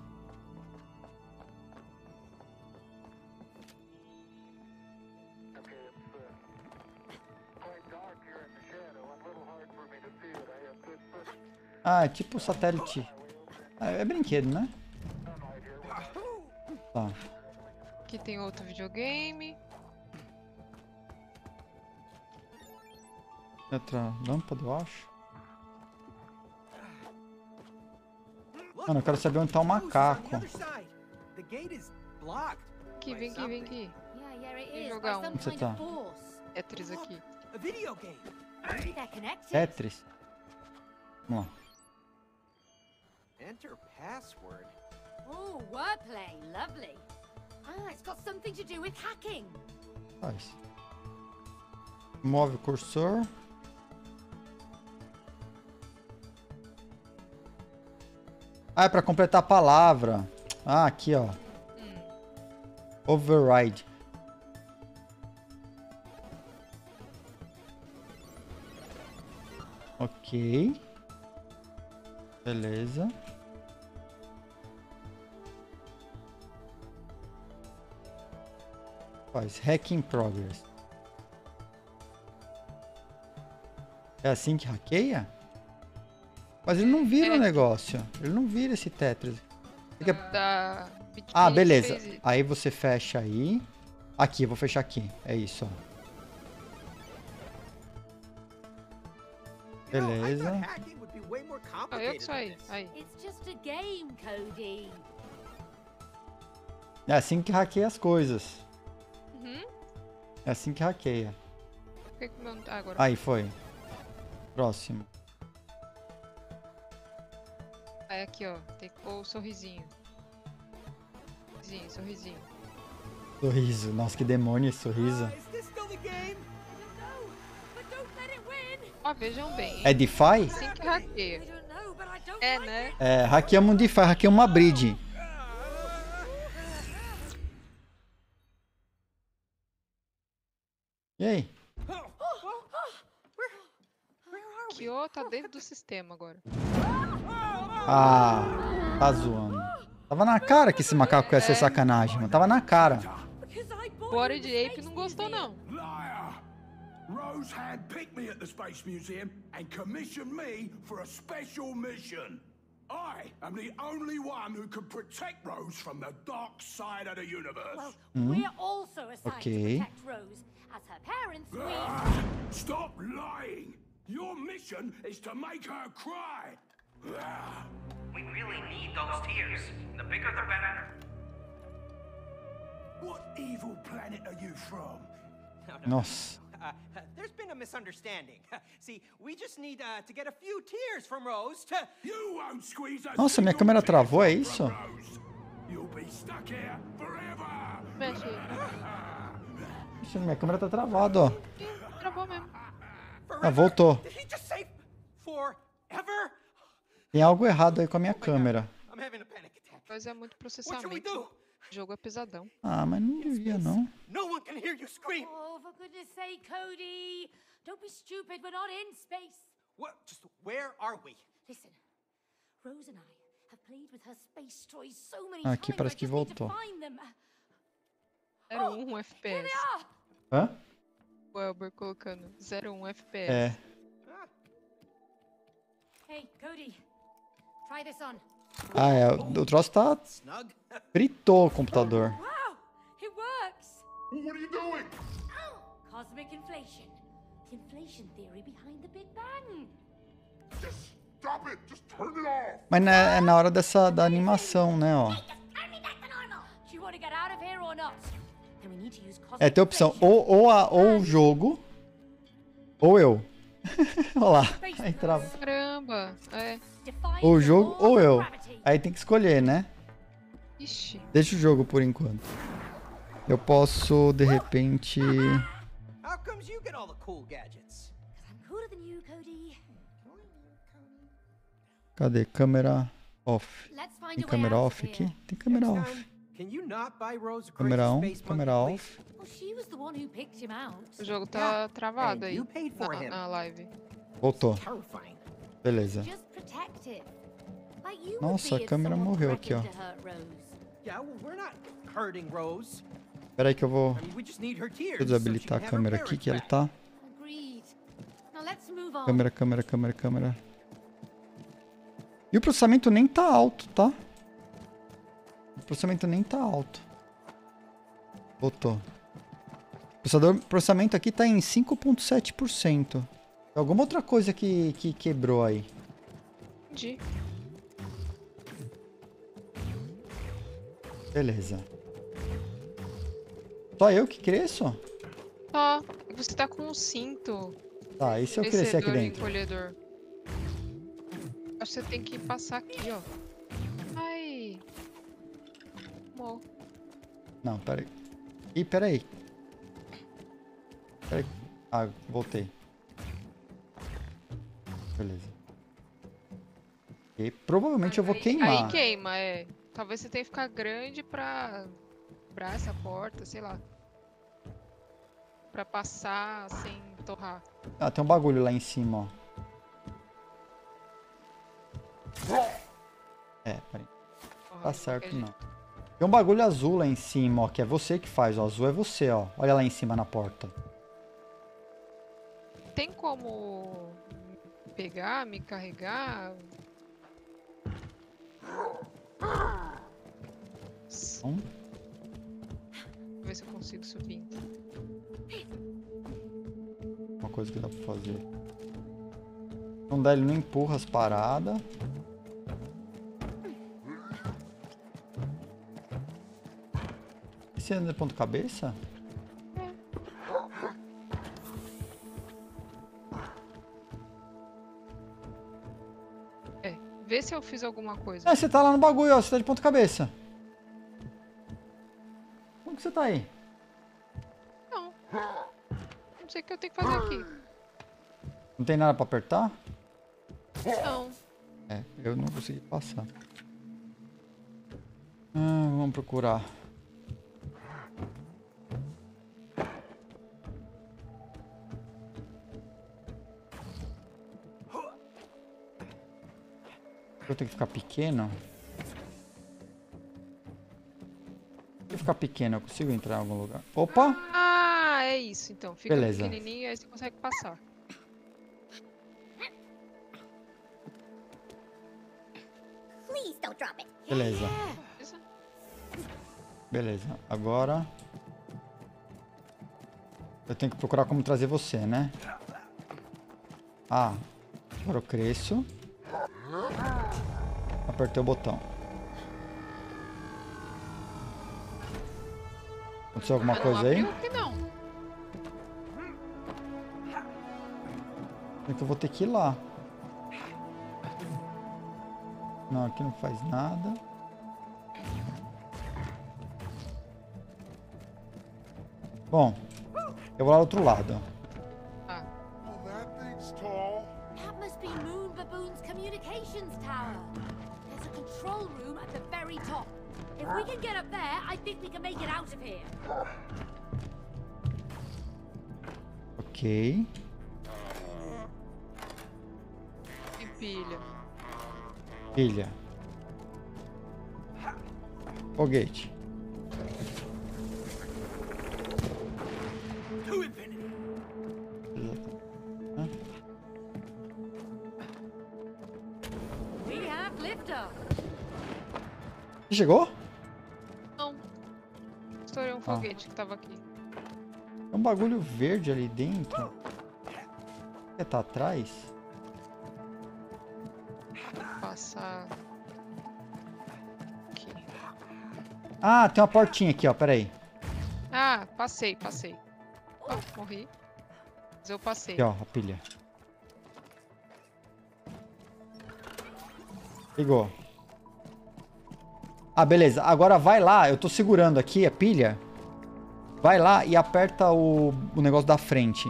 Ah, é tipo satélite. Ah, é brinquedo, né? Tá. Aqui tem outro videogame. Outra lâmpada, eu acho. Look, Mano, eu quero saber onde tá o Rose is on macaco. the other side. The gate is blocked. Aqui, by vem aqui, vem something. aqui. Yeah, yeah, it Vem is. By jogar um. some Você kind tá? of force. Tetris aqui. A video game. Maybe they're connected. Tetris. Vamos lá. Enter password. Oh, wordplay. Lovely. Ah, it's got something to do with hacking. Faz. Move o cursor. Ah, é pra completar a palavra. Ah, aqui, ó. Override. Ok. Beleza. Faz hack in progress. É assim que hackeia? Mas ele não vira o É. negócio. Ele não vira esse Tetris. Ele quer- Da... Ah, Ele beleza. fez- Aí você fecha aí. Aqui, eu vou fechar aqui. É isso, ó. You know, I Beleza. thought hacking would be way more Ah, eu complicated que saí. than this. Aí. It's just a game, Cody. É assim que hackeia as coisas. Uhum. É assim que hackeia. Por que que o meu... Ah, agora. Aí, foi. Próximo. Aí aqui, ó. Tem que pôr o sorrisinho. Sorrisinho, sorrisinho. Sorriso. Nossa, que demônio esse sorriso. Uh, is this still the game? I don't know, but don't let it win. Ó, vejam bem, hein? É DeFi? Assim que hackeia. I don't know, but I don't É, like né? it. É, hackeamos um DeFi, hackeamos uma bridge. E aí? Que ó, tá dentro do sistema agora. Ah, tá zoando. Tava na cara que esse macaco ia ser sacanagem, mano. Tava na cara. Because I bought Bora you de the Ape Space não gostou, Museum. não. Liar! Rose handpicked me at the Space Museum and commissioned me for a special mission. I am the only one who can protect Rose from the dark side of the universe. Well, we're also assigned Okay. to protect Rose. As her parents, we... Ah, stop lying! Your mission is to make her cry. Ah. We really need those tears. The bigger the better. What evil planet are you from? No, no. Nossa. Uh, uh, there's been a misunderstanding. See, we just need uh, to get a few tears from Rose to... You won't squeeze a Nossa, minha single câmera tear travou, é from isso? Rose. You'll be stuck here forever. Mexe. Ixi, minha câmera tá travada, ó. Ih, travou mesmo. Ah, voltou. Did he just say forever? Tem algo errado aí com a minha câmera. I'm having a panic attack. Mas é muito What should we processamento. do? O jogo é pesadão. Ah, mas não devia, não. No one can hear you scream. Oh, for goodness sake, Cody. Don't be stupid. We're not in space. What? Just where are we? Listen, Rose and I have played with her space toys so many Aqui times. parece I que just need to voltou. find them. zero um F P Here they S. are. Hã? O Elber colocando zero um F P S. É. Ah, Hey, Cody. Try this on. Ah, é. O o troço tá... snug. Fritou o computador. Wow, it works. What are you doing? Cosmic inflation. The inflation theory behind the Big Bang. Just stop it. Just turn it off. Mas na- é na hora dessa da animação, né, ó. Just turn me back to normal. Do you want to get out of here or not? Then we need to use cosmic É, tem a opção inflation. ou, ou, a, ou o jogo, ou eu. Olha lá. Aí trava. Caramba. É. Define Ou o the jogo law ou of eu. gravity. Aí tem que escolher, né? Ixi. Deixa o jogo por enquanto. Eu posso, de repente... How comes you get all the cool gadgets? 'Cause I'm cooler than you, Cody. Cadê? Câmera off. Let's find Tem a way câmera out off of here. aqui? Tem câmera Next off. time, can you not buy Rose a crazy Câmera on, space câmera monkey, off. Well, she was the one who picked him out. O jogo tá travado and aí. you paid for Na, him. na live. Voltou. please? Terrifying. Beleza. Just protective. Like you Nossa, would a be if câmera someone morreu aqui, ó. threatened to hurt Rose. Yeah, well, we're not hurting Rose. Espera aí que eu vou... I mean, we just need her tears. Deixa eu desabilitar a câmera aqui, que ela tá... Agreed. Now let's move on. Câmera, câmera, câmera, câmera. E o processamento nem tá alto, tá? O processamento nem tá alto. Voltou. O processador, processamento aqui tá em cinco ponto sete por cento. Tem alguma outra coisa que, que quebrou aí? Entendi. Beleza. Só eu que cresço? Só. Você tá com um cinto. Tá, e se eu crescer aqui Crescedor e dentro? encolhedor. Acho que você tem que passar aqui, ó. Ai. Mó. Não, pera aí. Ih, pera aí. Pera aí. Ah, voltei. Beleza. E provavelmente eu vou Aí- queimar. Aí queima, é. Talvez você tenha que ficar grande pra quebrar essa porta, sei lá. Pra passar sem torrar. Ah, tem um bagulho lá em cima, ó. É, peraí. Torrar Tá de certo, qualquer não. jeito. Tem um bagulho azul lá em cima, ó, que é você que faz, ó. Azul é você, ó. Olha lá em cima na porta. Tem como pegar, me carregar? Então, Vou ver se eu consigo subir. então. uma coisa que dá pra fazer. Então, daí ele não empurra as paradas. E você anda de ponta cabeça? É, vê se eu fiz alguma coisa. Ah, você tá lá no bagulho, ó. Você tá de ponta cabeça. Como que você tá aí? Não. Não sei o que eu tenho que fazer aqui. Não tem nada pra apertar? Não. É, eu não consegui passar. Ah, vamos procurar. Eu tenho que ficar pequeno? Se eu ficar pequeno, eu consigo entrar em algum lugar? Opa! Ah, é isso então. Fica Beleza. pequenininho e aí você consegue passar. Please don't drop it. Beleza. Beleza? Beleza. Agora... eu tenho que procurar como trazer você, né? Ah. Agora eu cresço. Apertei o botão. Aconteceu alguma Mas não coisa aí? abriu que não. Então eu vou ter que ir lá. Não, aqui não faz nada. Bom, eu vou lá do outro lado. Ah, Oh, that thing's tall. That must be Moon Baboon's communications tower. There's a control room at the very top. If we can get up there, I think we can make it out of here. Ok. tem pilha. Pilha. Foguete. To infinity. Hã? We have liftoff. Chegou? Não. Estourei um foguete que tava aqui. Tem um bagulho verde ali dentro. Quer tá atrás? Passar. Aqui. Ah, tem uma portinha aqui, ó. Pera aí. Ah, passei, passei. Oh, morri. Mas eu passei. Aqui, ó, a pilha. Ligou. Ah, beleza. Agora vai lá. Eu tô segurando aqui a pilha. Vai lá e aperta o, o negócio da frente.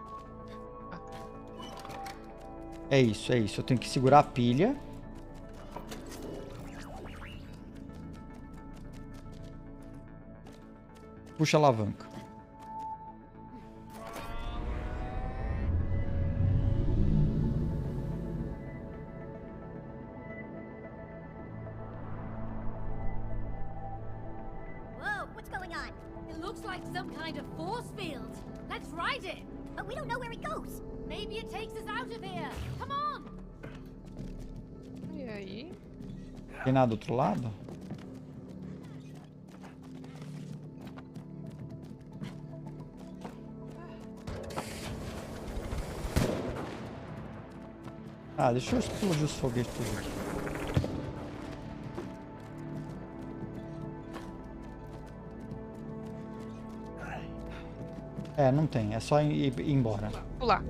É isso, é isso. Eu tenho que segurar a pilha. Puxa a alavanca. Whoa, what's going on? It looks like some kind of force field. Let's ride it. But we don't know where it goes. Maybe it takes us out of here. Come on. E aí? Tem nada do outro lado? Ah, deixa eu explodir os foguetes tudo aqui. É, não tem. É só ir, ir embora. Pular.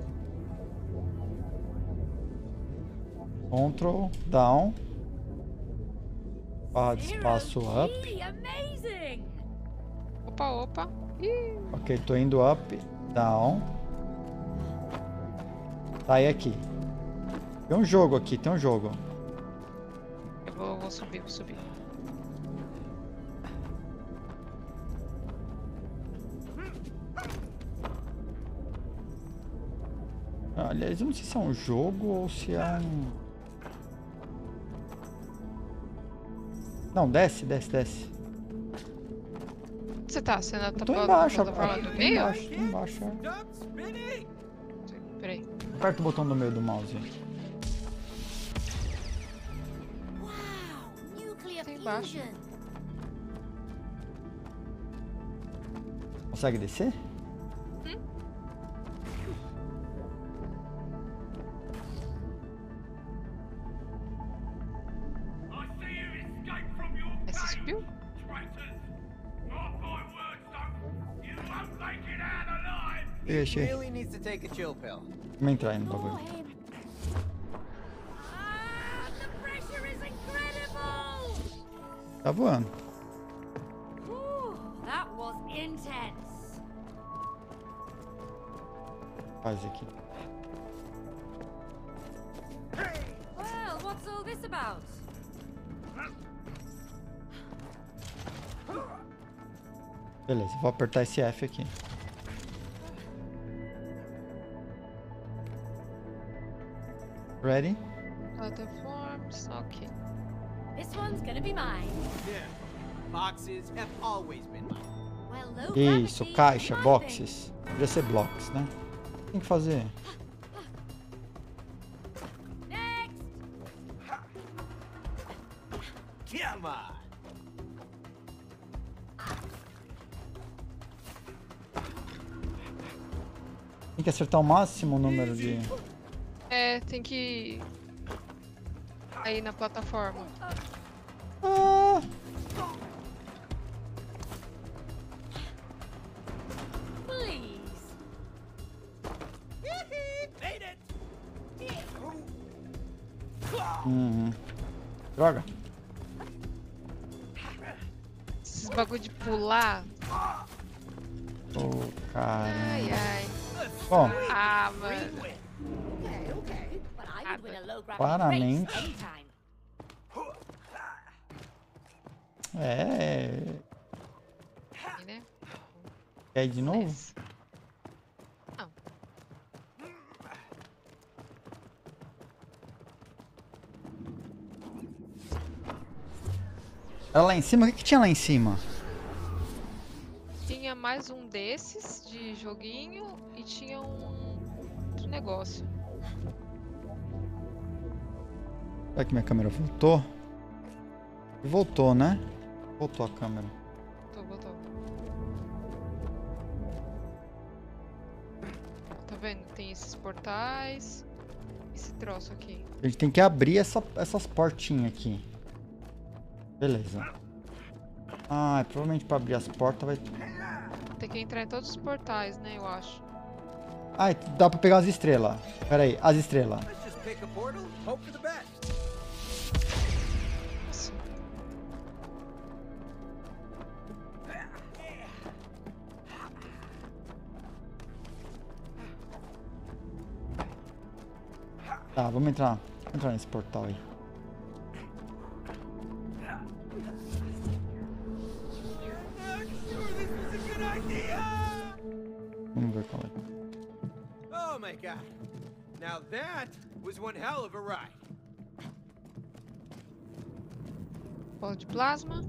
Ctrl, down. Barra de espaço, up. Gee, amazing. Opa, opa. Ih, Ok, tô indo up, down. Tá aí aqui. Tem um jogo aqui, tem um jogo. eu vou, vou subir, vou subir. Aliás, eu não sei se é um jogo ou se é um... Não, desce, desce, desce. Onde você tá? Você tá Eu tô pra- embaixo, pra- pra lá ó, do tô meio? embaixo, tô embaixo. é. Stop spinning! Peraí. Aperta o botão do meio do mouse. Wow, nuclear Tem embaixo. fusion. Consegue descer? I see you escape from your Aí você subiu? traitors. Mark my words, though. You won't make it out alive. Deixa aí. Really needs to take a chill pill. Vamos entrar aí no For bagulho. him. Ah, the pressure is incredible. Tá voando. Whew, that was intense. Faz aqui. Well, what's all this about? Beleza, vou apertar esse F aqui. Ready? Platforms, ok. This one's gonna be mine. Yeah. Boxes have always been mine. Well, low Isso, gravity caixa, is my boxes. Podia ser blocks, né? Tem que fazer. thing. Next. Come on. Tem que acertar o máximo número de... É, tem que. Aí na plataforma. Ah! Uhum. Droga. Esses bagulho de pular. Ô, cara. Ai, ai. Bom, Ah, mano. Okay, okay. But I would win a low gravity Claramente. race anytime. é... Aqui, né? Quer ir de novo? Desce. Não. Era lá em cima? O que, que tinha lá em cima? Tinha mais um desses de joguinho e tinha um outro negócio. Será que minha câmera voltou? Voltou, né? Voltou a câmera. Botou, botou. Tá vendo? Tem esses portais. Esse troço aqui. A gente tem que abrir essa, essas portinhas aqui. Beleza. Ah, provavelmente pra abrir as portas vai... Tem que entrar em todos os portais, né? Eu acho. Ah, dá pra pegar as estrelas. Pera aí, as estrelas. Let's just pick a portal, hope for the best. Nossa. Tá, vamos entrar. Vamos entrar nesse portal aí. Vamos ver qual é. Oh my god. Now that was one hell of a ride. Bola de plasma.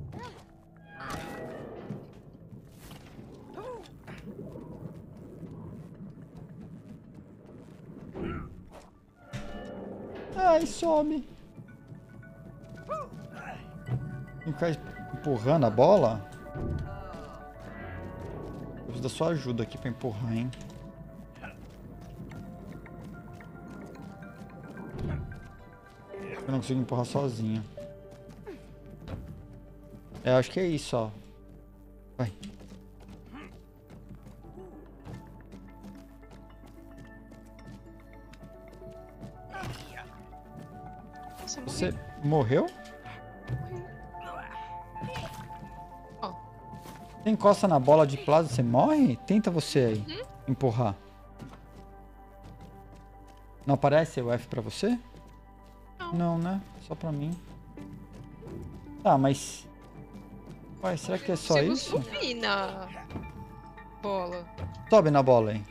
Ai, some. Tem que ficar empurrando a bola? Eu preciso da sua ajuda aqui pra empurrar, hein? Eu não consigo empurrar sozinho. É, acho que é isso, ó. Vai. Nossa, morri. Você morreu? Ó. Você encosta na bola de plasma, você morre? Tenta você aí. Empurrar. Não aparece o F pra você? Não. Não, né? Só pra mim. Tá, mas... Ué, será que é só Consigo isso? subir na bola. Sobe na bola aí.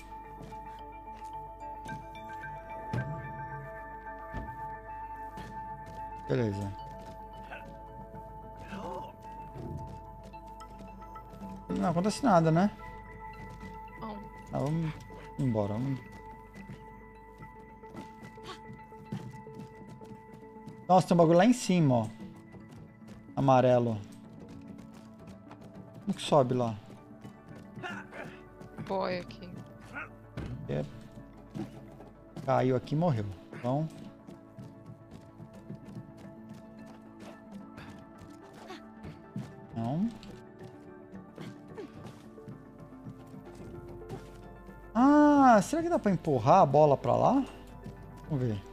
Beleza. Não acontece nada, né? Não. Tá, vamos embora. Vamos... Nossa, tem um bagulho lá em cima, ó. Amarelo. Como que sobe lá? Boy aqui. É... Caiu aqui e morreu. Então... Não. Ah, será que dá pra empurrar a bola pra lá? Vamos ver.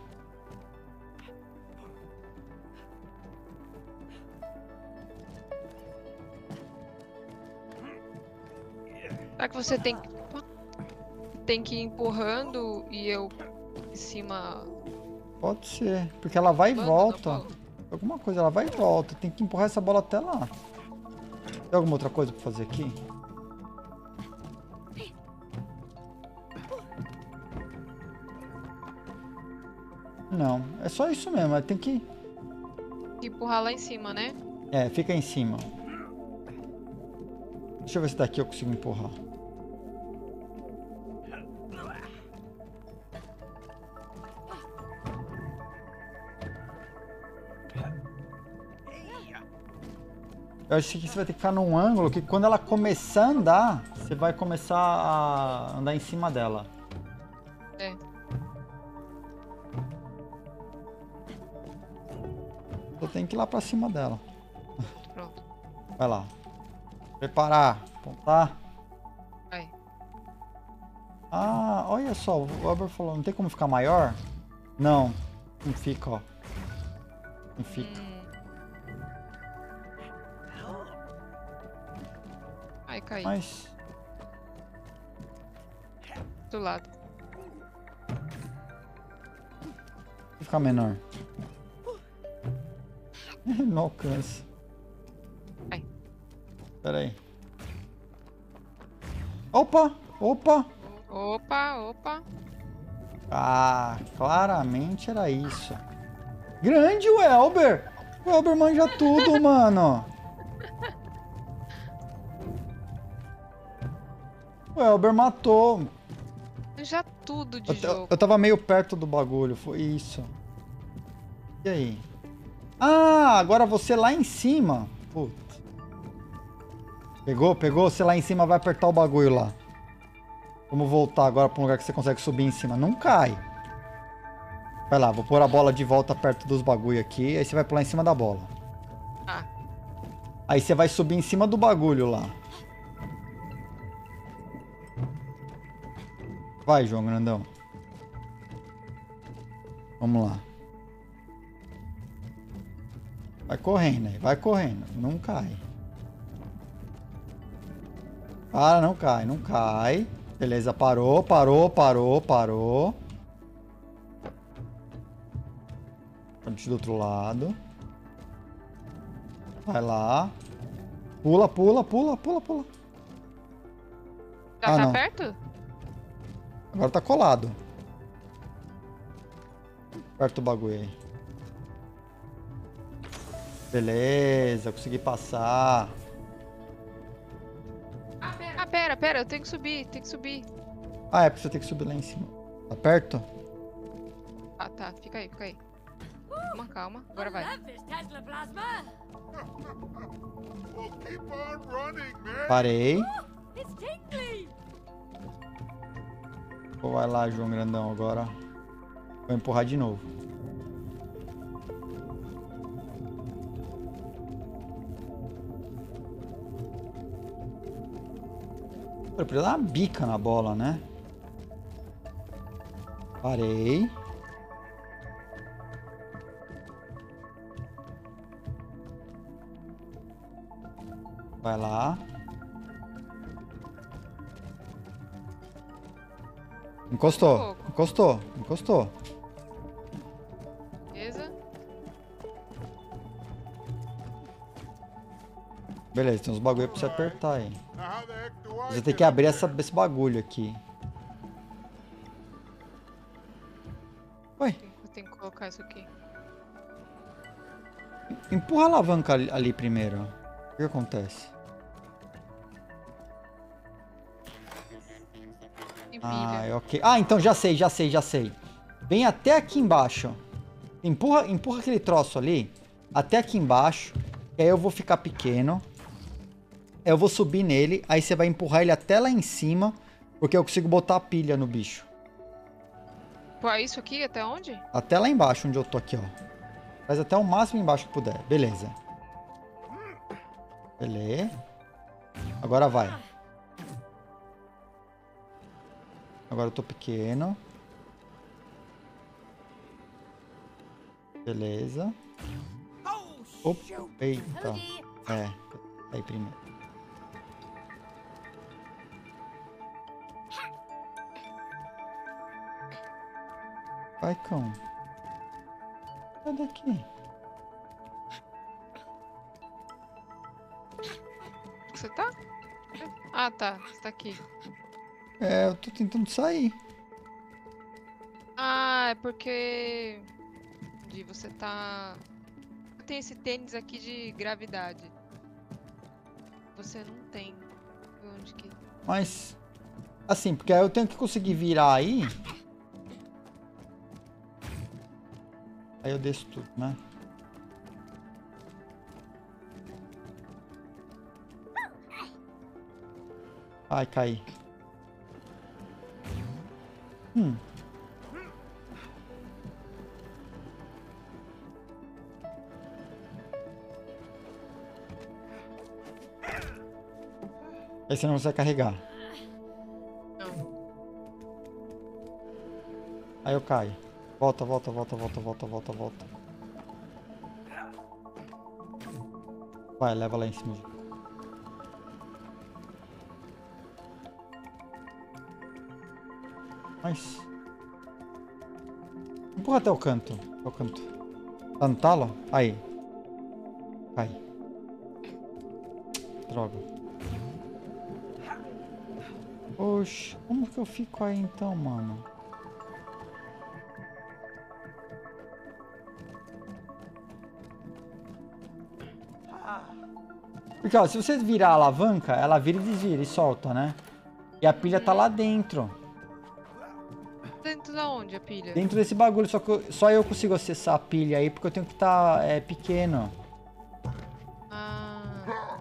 Será que você tem tem que ir empurrando e eu em cima? Pode ser, porque ela vai e Manda, volta. não, Alguma coisa, ela vai e volta. Tem que empurrar essa bola até lá. Tem alguma outra coisa pra fazer aqui? Não, é só isso mesmo. Tem que... empurrar lá em cima, né? É, fica em cima. Deixa eu ver se daqui eu consigo empurrar. Eu acho que você vai ter que ficar num ângulo que quando ela começar a andar, você vai começar a andar em cima dela. É. Você tem que ir lá pra cima dela. Pronto. Vai lá. Preparar. Apontar. Vai. Ah, olha só. O Albert falou, não tem como ficar maior? Não. Não fica, ó. Não fica. Hum. Ai, caí. Mas... Do lado. Vou ficar menor. Não alcança. Ai. Pera aí. Opa! Opa! Opa, opa. Ah, claramente era isso. Grande o Elber! O Elber manja tudo, mano. O Elber matou. Já tudo de Eu, jogo. eu tava meio perto do bagulho, foi isso. E aí? Ah, agora você lá em cima. Putz. Pegou? Pegou? Você lá em cima vai apertar o bagulho lá. Vamos voltar agora para um lugar que você consegue subir em cima. Não cai. Vai lá, vou pôr a bola de volta perto dos bagulho aqui. Aí você vai pular em cima da bola. Ah. Aí você vai subir em cima do bagulho lá. Vai, João Grandão. Vamos lá. Vai correndo aí, vai correndo. Não cai. Para, não cai, não cai. Beleza, parou, parou, parou, parou. Vamos do outro lado. Vai lá. Pula, pula, pula, pula, pula. Já Ah, tá não. perto? Agora tá colado. Aperta o bagulho aí. Beleza, consegui passar. Ah, pera, pera, eu tenho que subir, tenho que subir. Ah, é porque você tem que subir lá em cima. Tá perto? Ah, tá, fica aí, fica aí. Calma, calma, agora vai. Love this Tesla plasma. Well, keep on running, man. Parei. It's tingly. Pô, vai lá, João Grandão, agora. Vou empurrar de novo. Eu preciso dar uma bica na bola, né? Parei. Vai lá. Encostou, encostou, encostou. Beleza? Beleza, tem uns bagulho pra você apertar aí. Now, how the heck do I Você get tem que up abrir there? essa, esse bagulho aqui. Oi, Eu tenho que colocar isso aqui. empurra a alavanca ali, ali primeiro. O que acontece? Empilha. Ah, é ok. Ah, então já sei, já sei, já sei. Vem até aqui embaixo. Empurra, empurra aquele troço ali. Até aqui embaixo. E aí eu vou ficar pequeno. Eu vou subir nele. Aí você vai empurrar ele até lá em cima. Porque eu consigo botar a pilha no bicho. Pô, isso aqui até onde? Até lá embaixo, onde eu tô aqui, ó. Faz até o máximo embaixo que puder. Beleza. Beleza. Agora vai. Agora eu tô pequeno. Beleza. Opa, eita. É, aí primeiro. Vai, cão. Sai daqui. Você tá? Ah, tá. Você tá aqui. É, eu tô tentando sair. Ah, é porque... De você tá... Tem esse tênis aqui de gravidade. Você não tem. Onde que... Mas, assim, porque aí eu tenho que conseguir virar aí. Aí eu desço tudo, né? Ai, caí. Hum. Aí você não consegue carregar. Não. Aí eu caio. Volta, volta, volta, volta, volta, volta, volta. Vai, leva lá em cima. Mas... Empurra até o canto. Até o canto. Tá no talo? Aí. Cai. Droga. Oxe, como que eu fico aí então, mano? Porque, ó, se você virar a alavanca, ela vira e desvira e solta, né? E a pilha tá lá dentro. Dentro da onde a pilha? Dentro desse bagulho, só que eu, só eu consigo acessar a pilha aí, porque eu tenho que estar tá, é, pequeno. Ah.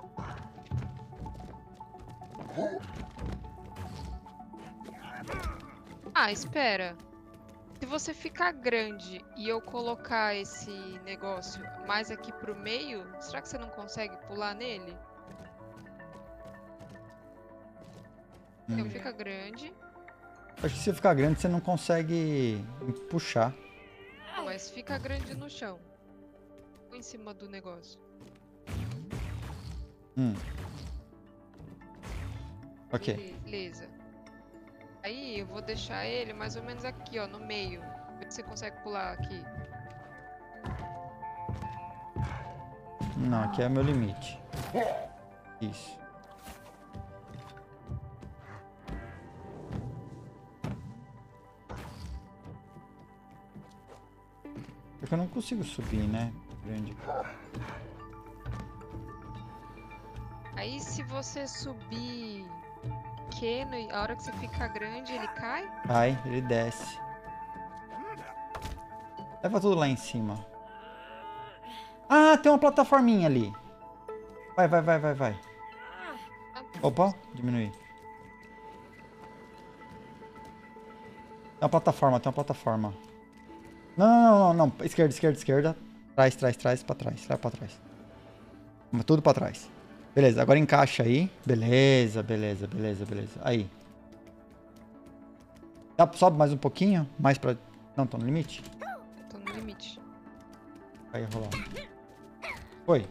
Ah, espera. Se você ficar grande e eu colocar esse negócio mais aqui pro meio, será que você não consegue pular nele? Hum. Então fica grande. Acho que se ficar grande, você não consegue puxar. Mas fica grande no chão. Ou em cima do negócio. Hum. Ok. Beleza. Aí eu vou deixar ele mais ou menos aqui, ó, no meio. Vê se você consegue pular aqui. Não, aqui é meu limite. Isso. Porque eu não consigo subir, né? Grande. Aí se você subir pequeno e a hora que você ficar grande, ele cai? Cai, ele desce. Leva tudo lá em cima. Ah, tem uma plataforminha ali. Vai, vai, vai, vai, vai. Opa, diminuir. Tem uma plataforma, tem uma plataforma. Não, não, não, não, não. Esquerda, esquerda, esquerda. Trás, trás, trás, pra trás. Leva pra trás. Tudo pra trás. Beleza, agora encaixa aí. Beleza, beleza, beleza, beleza. Aí. Dá, sobe mais um pouquinho. Mais pra... Não, tô no limite? Tô no limite. Vai rolar. Foi.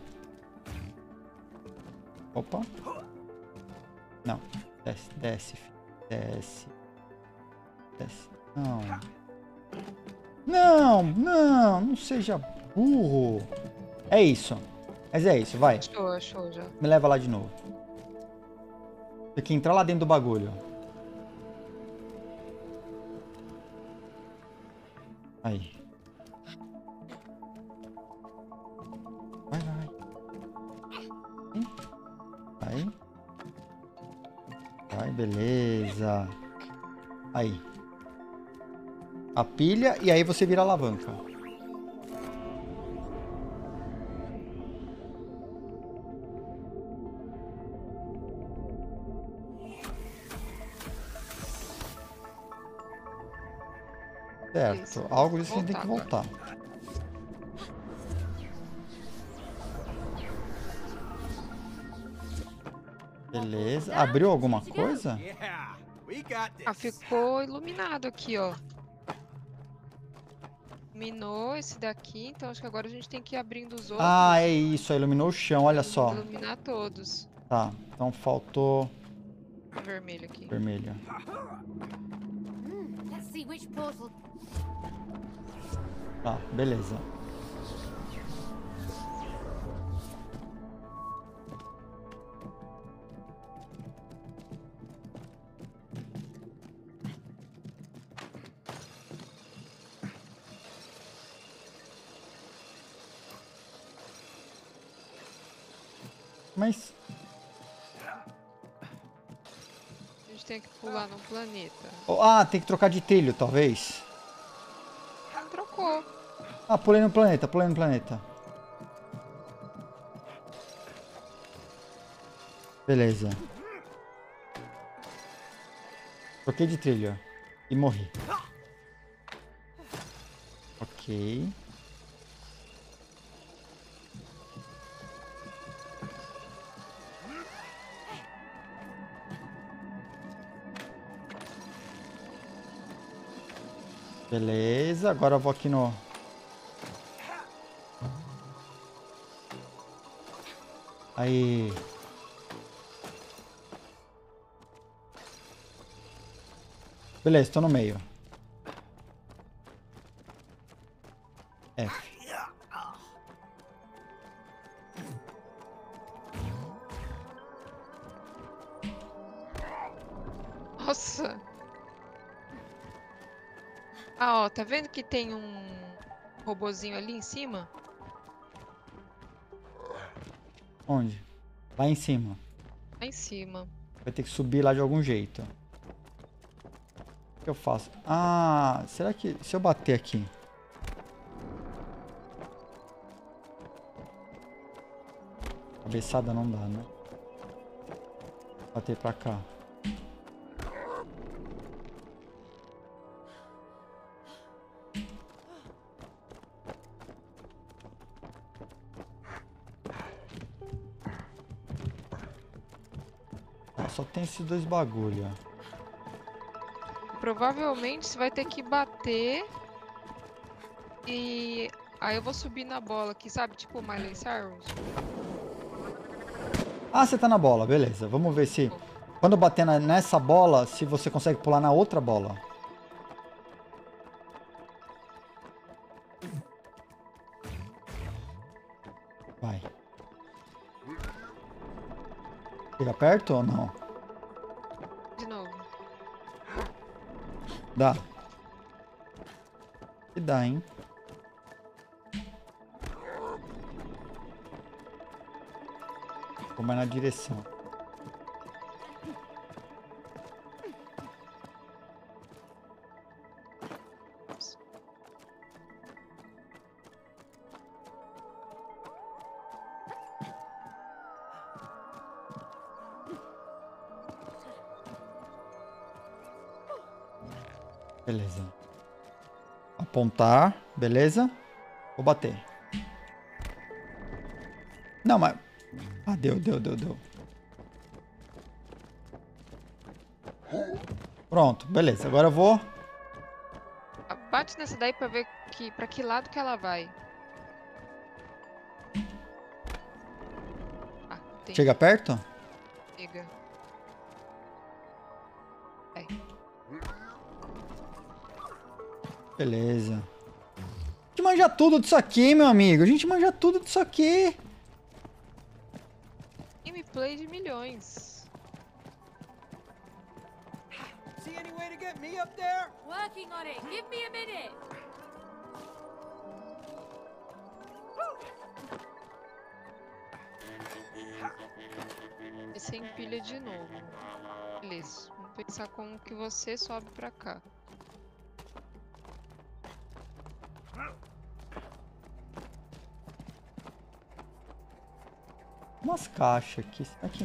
Opa. Não. Desce, desce, filho. Desce. Desce. Não. Não, não, não seja burro. É isso. Mas é isso, vai. Achou, achou já. Me leva lá de novo. Tem que entrar lá dentro do bagulho. Aí. Vai, vai, vai. Aí. Vai, beleza. Aí. A pilha e aí você vira a alavanca. Certo, Isso. algo disso a gente tem que Voltar voltar. Beleza, abriu alguma coisa? Yeah, we got Ah, this. ficou iluminado aqui, ó. Iluminou esse daqui, então acho que agora a gente tem que ir abrindo os outros. Ah, é isso, iluminou o chão, olha só. Iluminar todos. Tá, então faltou O vermelho aqui. vermelho. Let's see which portal. Tá, beleza. Mas A gente tem que pular no planeta. oh, ah, tem que trocar de trilho, talvez. Não trocou. Ah, pulei no planeta, pulei no planeta. Beleza. Troquei de trilha. E morri. Ok. Beleza, agora eu vou aqui no... Aí. Beleza, tô no meio. F. Nossa! Ah, ó, tá vendo que tem um robozinho ali em cima? Onde? Lá em cima. Lá em cima. Vai ter que subir lá de algum jeito. O que eu faço? Ah, será que... Se eu bater aqui... Cabeçada não dá, né? Bater pra cá. Ah, só tem esses dois bagulho, ó. Provavelmente você vai ter que bater. E aí eu vou subir na bola aqui, sabe? Tipo Miley Cyrus. Ah, você tá na bola, beleza. Vamos ver se... Quando eu bater na- nessa bola, se você consegue pular na outra bola. Vai. Chega perto ou não? De novo. Dá. Que dá, hein? Vou mais na direção. Beleza. Apontar, beleza? Vou bater. Não, mas... Ah, deu, deu, deu, deu. Pronto, beleza. Agora eu vou... Ah, bate nessa daí pra ver que, pra que lado que ela vai. Ah, tem. Chega perto? Chega. Vai. Beleza. A gente manja tudo disso aqui, meu amigo. A gente manja tudo disso aqui. Gameplay de milhões. See any way to get me up there? Working on it. Give me a minute. E sem pilha de novo. Beleza. Vamos pensar como que você sobe pra cá. Umas caixas aqui. Aqui.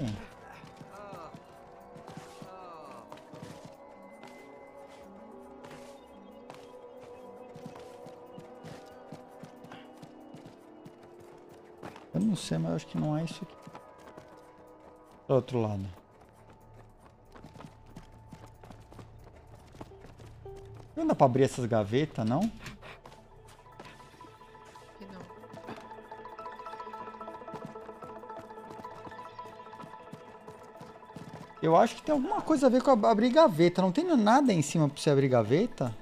Eu não sei, mas eu acho que não é isso aqui. Do outro lado. Não dá pra abrir essas gavetas, não? Aqui não. Eu acho que tem alguma coisa a ver com a- abrir gaveta. Não tem nada em cima pra você abrir gaveta?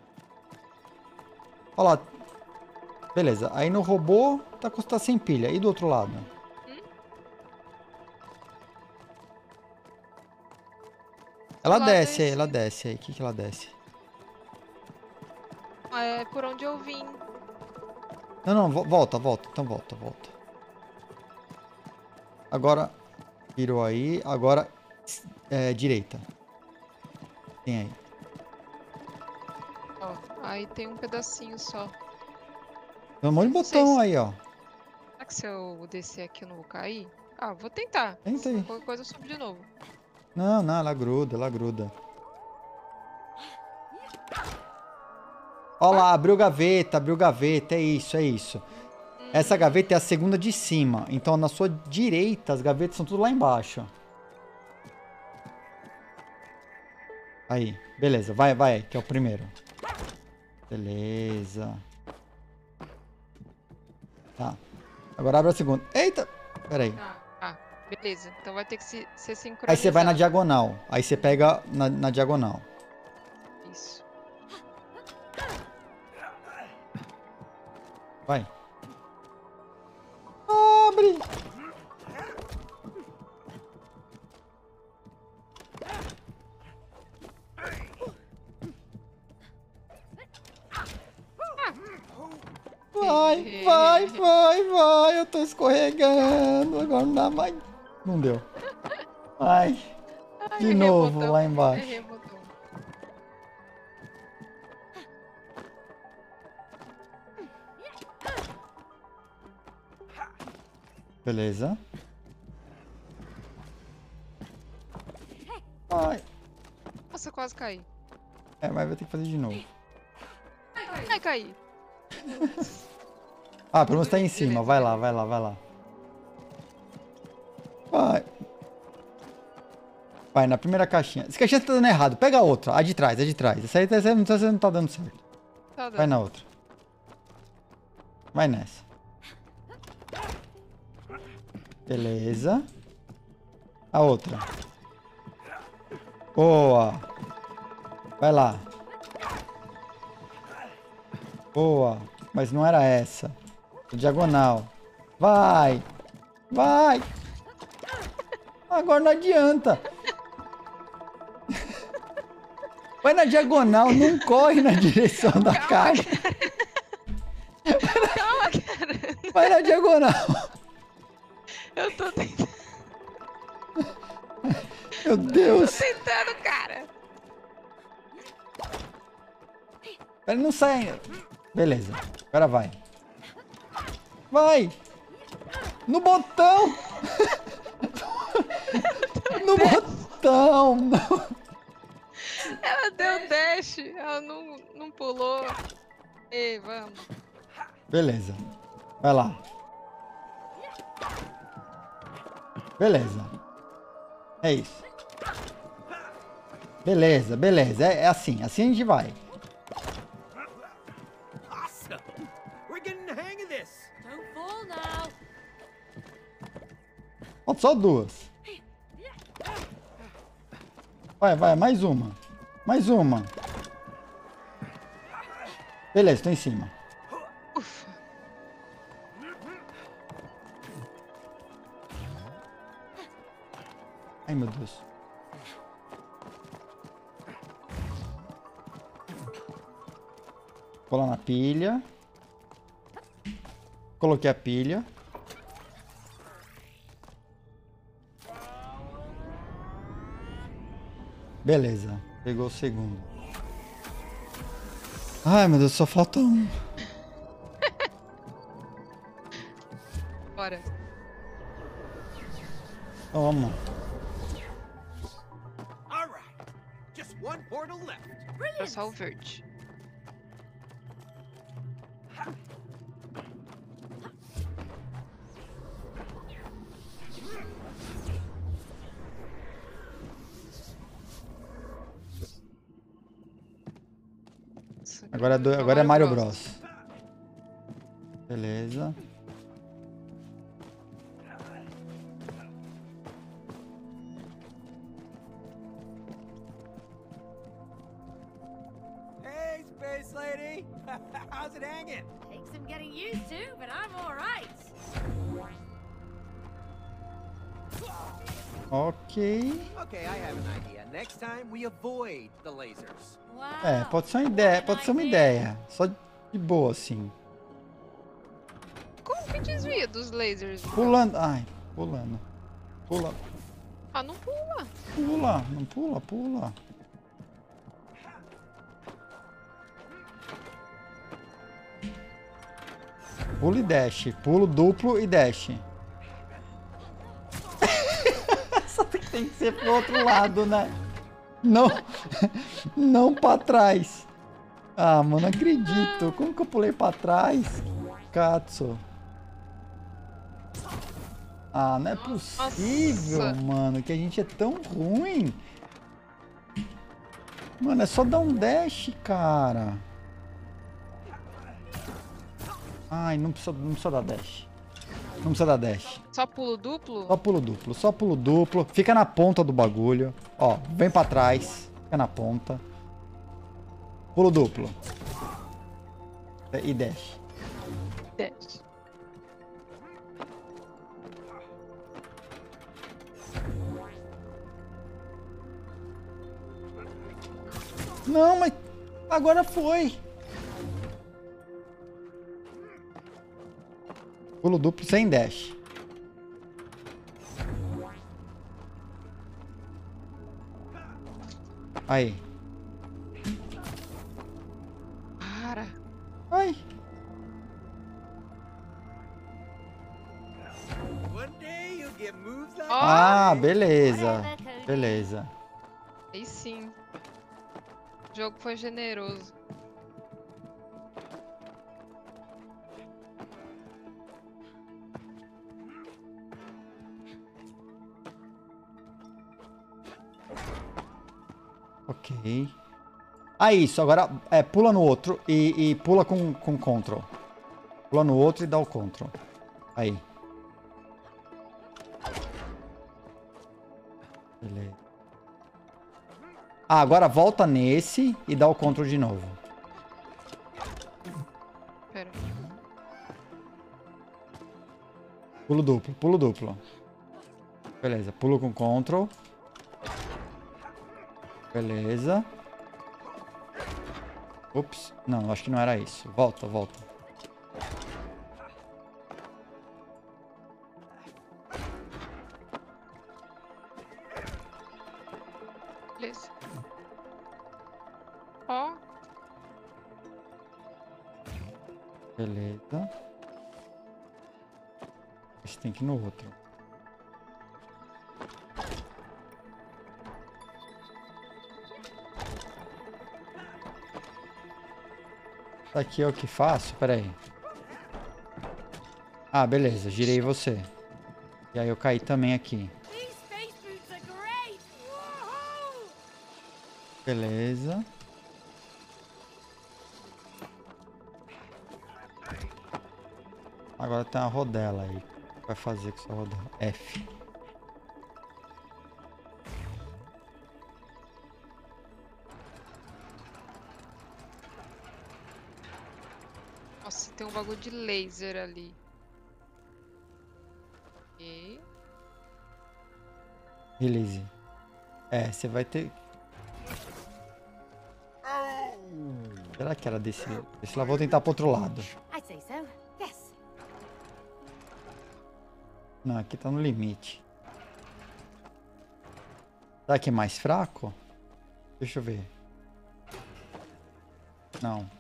Olha lá. Beleza. Aí no robô tá, com- tá sem pilha. E do outro lado? Ela lado desce é aí, ela esse. desce aí. O que que ela desce? Ah, é por onde eu vim. Não, não, vo- volta, volta. Então volta, volta. Agora, virou aí. Agora, é, direita. Tem aí. Ó, aí tem um pedacinho só. Tem um monte de Não sei botão se- aí, ó. Será que se eu descer aqui eu não vou cair? Ah, vou tentar. Tenta aí. Qualquer coisa eu subo de novo. Não, não, ela gruda, ela gruda. Ó lá, abriu gaveta, abriu gaveta, é isso, é isso. Essa gaveta é a segunda de cima, então na sua direita as gavetas são tudo lá embaixo. Aí, beleza, vai, vai, que é o primeiro. Beleza. Tá, agora abre a segunda. Eita, pera aí. Ah, Beleza, então vai ter que se, ser sincronizado. Aí você vai na diagonal. Aí você pega na, na diagonal. Isso. Vai. Abre! Vai, vai, vai, vai. Eu tô escorregando. Agora não dá mais. Não deu. Ai. Ai, De errei o novo, botão, lá embaixo. errei o botão. Beleza. Ai. Nossa, eu quase caí. É, mas vai ter que fazer de novo. Ai, caí. Ah, pelo menos tá em cima. Vai lá, vai lá, vai lá. Vai. Vai, na primeira caixinha. Essa caixinha tá dando errado. Pega a outra. A de trás, a de trás. Essa aí tá- essa não, essa não tá dando certo. Tá dando. Vai na outra. Vai nessa. Beleza. A outra. Boa. Vai lá. Boa. Mas não era essa. Diagonal. Vai. Vai. Agora não adianta. Vai na diagonal, não corre na direção da caixa. Calma, cara. Vai na diagonal. Eu tô tentando, Meu Deus. tentando, cara. Ele não sai ainda. Beleza. Agora vai. Vai. No botão. No botão. Não. Ela deu dash, ela não, não pulou. Ei, vamos. Beleza. Vai lá. Beleza. É isso. Beleza, beleza. É, é assim. Assim a gente vai. Awesome! We're getting the hang of this! Don't fall now. Falta só duas. Vai, vai. Mais uma. Mais uma. Beleza, tô em cima. Ufa. Ai, meu Deus. Colar na pilha. Coloquei a pilha. Beleza. Pegou o segundo. Ai, meu Deus, só falta um. Bora. Toma. All right, just one portal left. É só o verde. Agora é, do, agora é Mario Bros. Beleza. Hey, Space Lady! How's it hanging? Takes some getting used to, but I'm all right. Ok. Okay, I have an idea. Next time we avoid the lasers. Wow. É, pode ser uma ideia, pode ser uma ideia. Só de boa, assim. Como que desvia dos lasers? Pulando. Ai, pulando. Pula. Ah, não pula. Pula, não pula, pula. Pulo e dash. Pulo duplo e dash. Só tem que ser pro outro lado, né? Não, não pra trás. Ah, mano, não acredito. Como que eu pulei pra trás? Katsu. Ah, não é possível, Nossa. mano, que a gente é tão ruim. Mano, é só dar um dash, cara. Ai, não precisa, não precisa dar dash. Não precisa dar dash. Só pulo duplo? Só pulo duplo, só pulo duplo. Fica na ponta do bagulho. Ó, vem pra trás. Fica na ponta. Pulo duplo. E dash. Dash. Não, mas agora foi. Pulo duplo sem dash. Aí. Para. Ai. One day you'll get moves like Ó, Ah, beleza. Beleza. aí sim. O jogo foi generoso. Ok. Ah, isso. Agora é, pula no outro e, e pula com, com control. Pula no outro e dá o control. Aí. Beleza. Ah, agora volta nesse e dá o control de novo. Pera. Pulo duplo, pulo duplo. Beleza, pulo com control. Beleza. Ups. Não, acho que não era isso. Volta, volta. Beleza. Ó. Beleza. Esse tem que ir no outro. Isso aqui é o que faço? Pera aí. Ah, beleza. Girei você. E aí eu caí também aqui. These space boots are great! Woohoo! Beleza. Agora tem uma rodela aí. O que vai fazer com essa rodela? F. Nossa, tem um bagulho de laser ali. E... Release. É, você vai ter... Será que era desse... Desse lá? Vou tentar pro outro lado. I'd say so. Yes. Não, aqui tá no limite. Será que é mais fraco? Deixa eu ver. Não.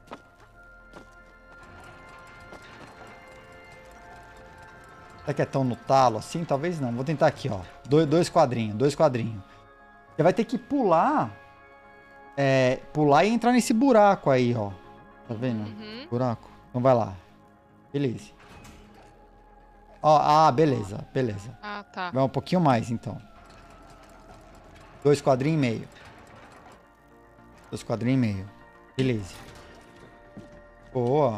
Será que é tão no talo assim? Talvez não. Vou tentar aqui, ó. Dois, dois quadrinhos, dois quadrinhos. Você vai ter que pular. É, pular e entrar nesse buraco aí, ó. Tá vendo? Uhum. Buraco. Então vai lá. Beleza. Ó, ah, beleza, beleza. Ah, tá. Vai um pouquinho mais, então. Dois quadrinhos e meio. Dois quadrinhos e meio. Beleza. Boa.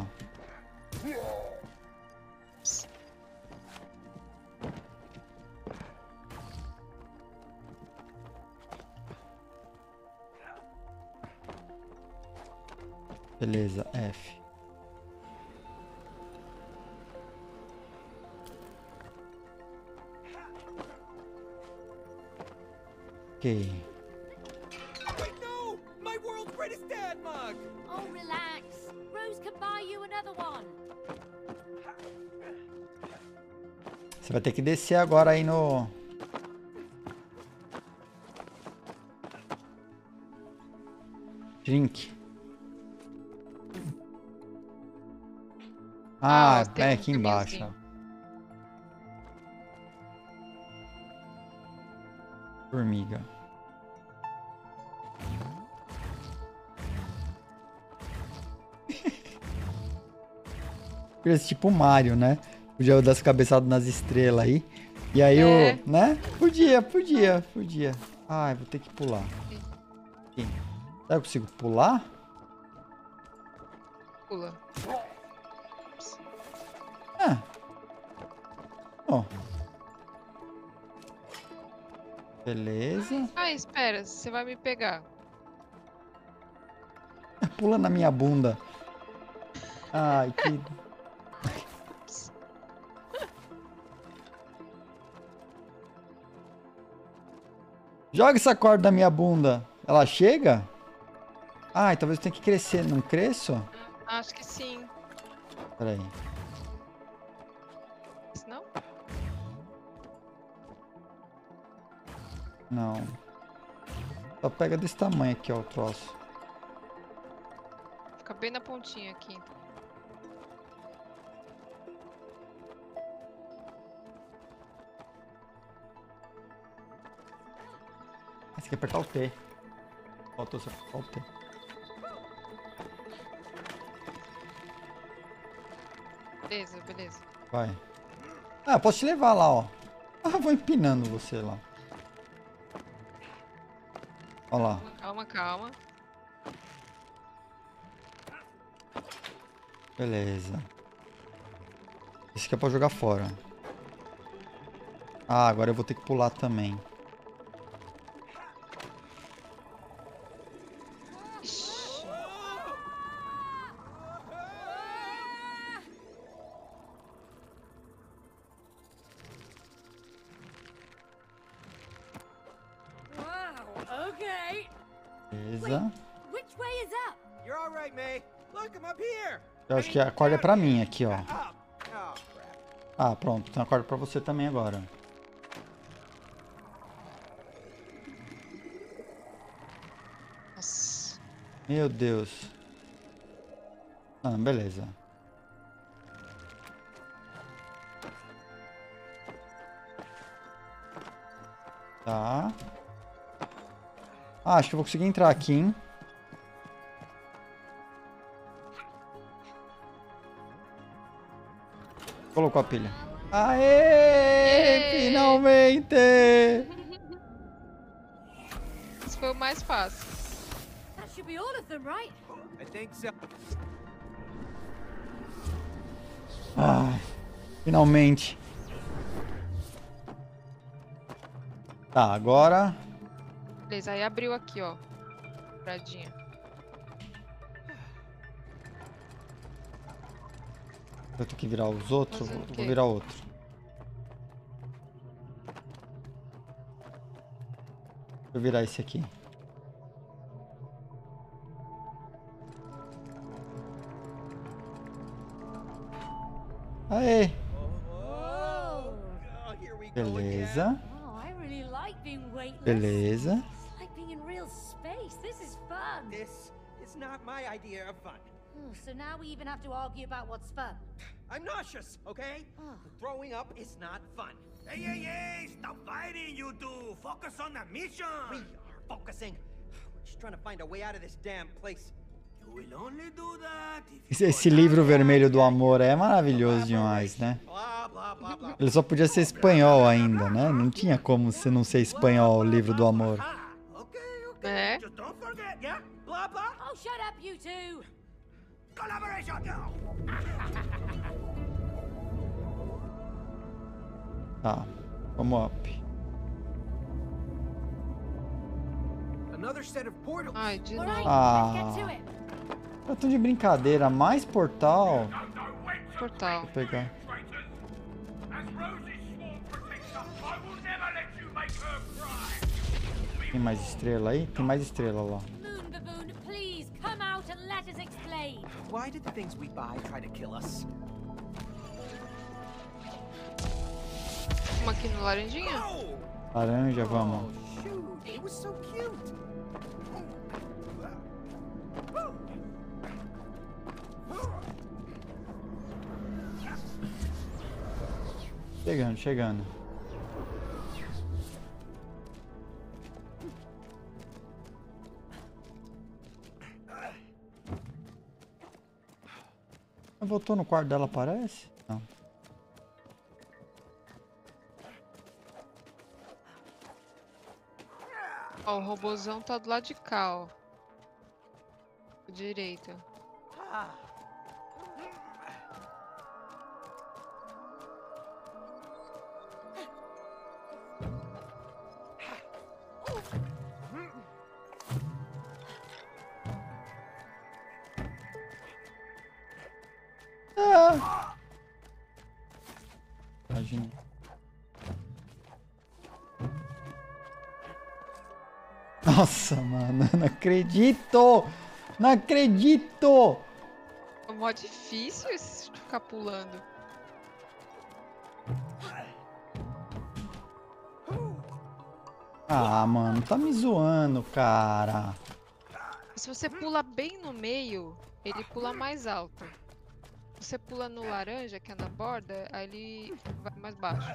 Beleza, F. Ok. Wait, no! My world's greatest dad mug! Oh, relax. Rose can buy you another one. Você vai ter que descer agora aí no... Drink. Ah, Ah, tem é um aqui embaixo. caminhozinho. Formiga. Esse tipo Mario, né? Podia dar as cabeçadas nas estrelas aí. E aí É. o. Né? Podia, podia, podia. Ai, vou ter que pular. Aqui. Será que eu consigo pular? Pula. Ah. Beleza. Ah, espera, você vai me pegar. Pula na minha bunda. Ai, que... Joga essa corda na minha bunda. Ela chega? Ai, talvez eu tenha que crescer. Não cresço? Acho que sim. Pera aí. Esse não? Não. Só pega desse tamanho aqui, ó, o troço. Fica bem na pontinha aqui. Você tem que apertar o T. Faltou só apertar o T. Beleza, beleza. Vai. Ah, posso te levar lá, ó. Ah, vou empinando você lá. Ó lá. Calma, calma. Beleza. Esse aqui é pra jogar fora. Ah, agora eu vou ter que pular também. Ixi. Wow, okay. Beleza. Which way is up? You're all right, May. Look, I'm up here. Eu acho que a corda é pra mim aqui, ó. Up. Oh, crap. Ah, pronto. Tem uma corda pra você também agora. Nossa. Meu Deus. Ah, beleza. Tá. Ah, acho que eu vou conseguir entrar aqui, hein? Colocou a pilha. Aê! Yay! Finalmente! Esse foi o mais fácil. That should be all of them, right? I think so. Ah, finalmente. Tá, agora... Beleza, aí abriu aqui, ó. Pradinha. Eu tenho que virar os outros? Fazendo Vou o vou quê? virar outro. Deixa eu virar esse aqui. Aê! Oh, here we go again. Beleza. Oh, I really like being weightless. Beleza. It's like being in real space. This is fun. This is not my idea of fun. Oh, so now we even have to argue about what's fun. I'm nauseous, okay? Oh. Throwing up is not fun. Hey, hey, hey! Stop fighting, you two! Focus on the mission! We are focusing. We're just trying to find a way out of this damn place. You will only do that if Esse, esse livro vermelho do amor é maravilhoso demais, né? Blah, blah, blah, blah. Ele só podia ser espanhol ainda, né? Não tinha como se não ser espanhol o livro do amor. Ah, okay, okay. É. Just don't forget, yeah? Blah, blah. Oh, shut up, you two. Collaboration, go! Tá, vamos up. Another set of portals. Ai, de All novo. right, Ah. let's get to it. Eu tô de brincadeira, mais portal. Portal. Vou pegar. Traitors! As Rose's small protector, I will never let you make her cry! Tem mais estrela aí? Tem mais estrela lá. Moon Baboon, please come out and let us explain. Why did the things we buy try to kill us? Uma aqui no laranjinha. Laranja, vamos. Oh, shoot. It was so cute. Chegando, chegando. Voltou no quarto dela, parece? Não. Ó, o robozão tá do lado de cá, ó. Direita. Ah. Ah! Imagina. Nossa, mano, não acredito! Não acredito! É mó difícil esse ficar pulando. Ah, mano, tá me zoando, cara. Se você pula bem no meio, ele pula mais alto. Se você pula no laranja, que é na borda, aí ele vai mais baixo.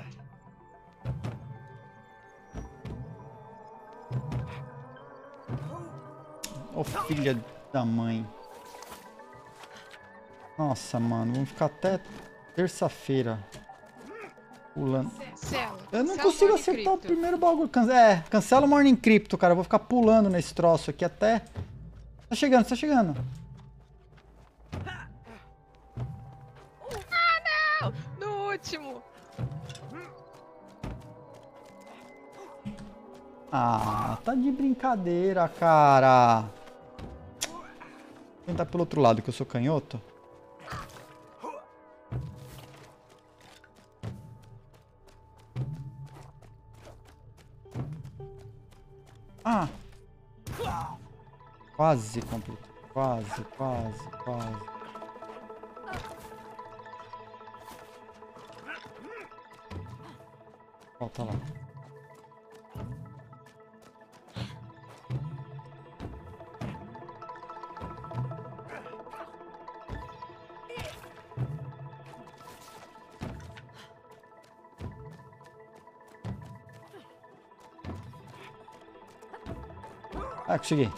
Ô, filha da mãe. Nossa, mano, vamos ficar até terça-feira pulando. Cancela. Eu não Cancela consigo Morning acertar o Crypto. primeiro bagulho. Can- É, cancela o Morning Crypto, cara. Eu vou ficar pulando nesse troço aqui até... Tá chegando, tá chegando. No último. Ah, tá de brincadeira, cara. Vou tentar pelo outro lado, que eu sou canhoto. Ah! Quase completou. Quase, quase, quase. Volta lá. Ah, consegui.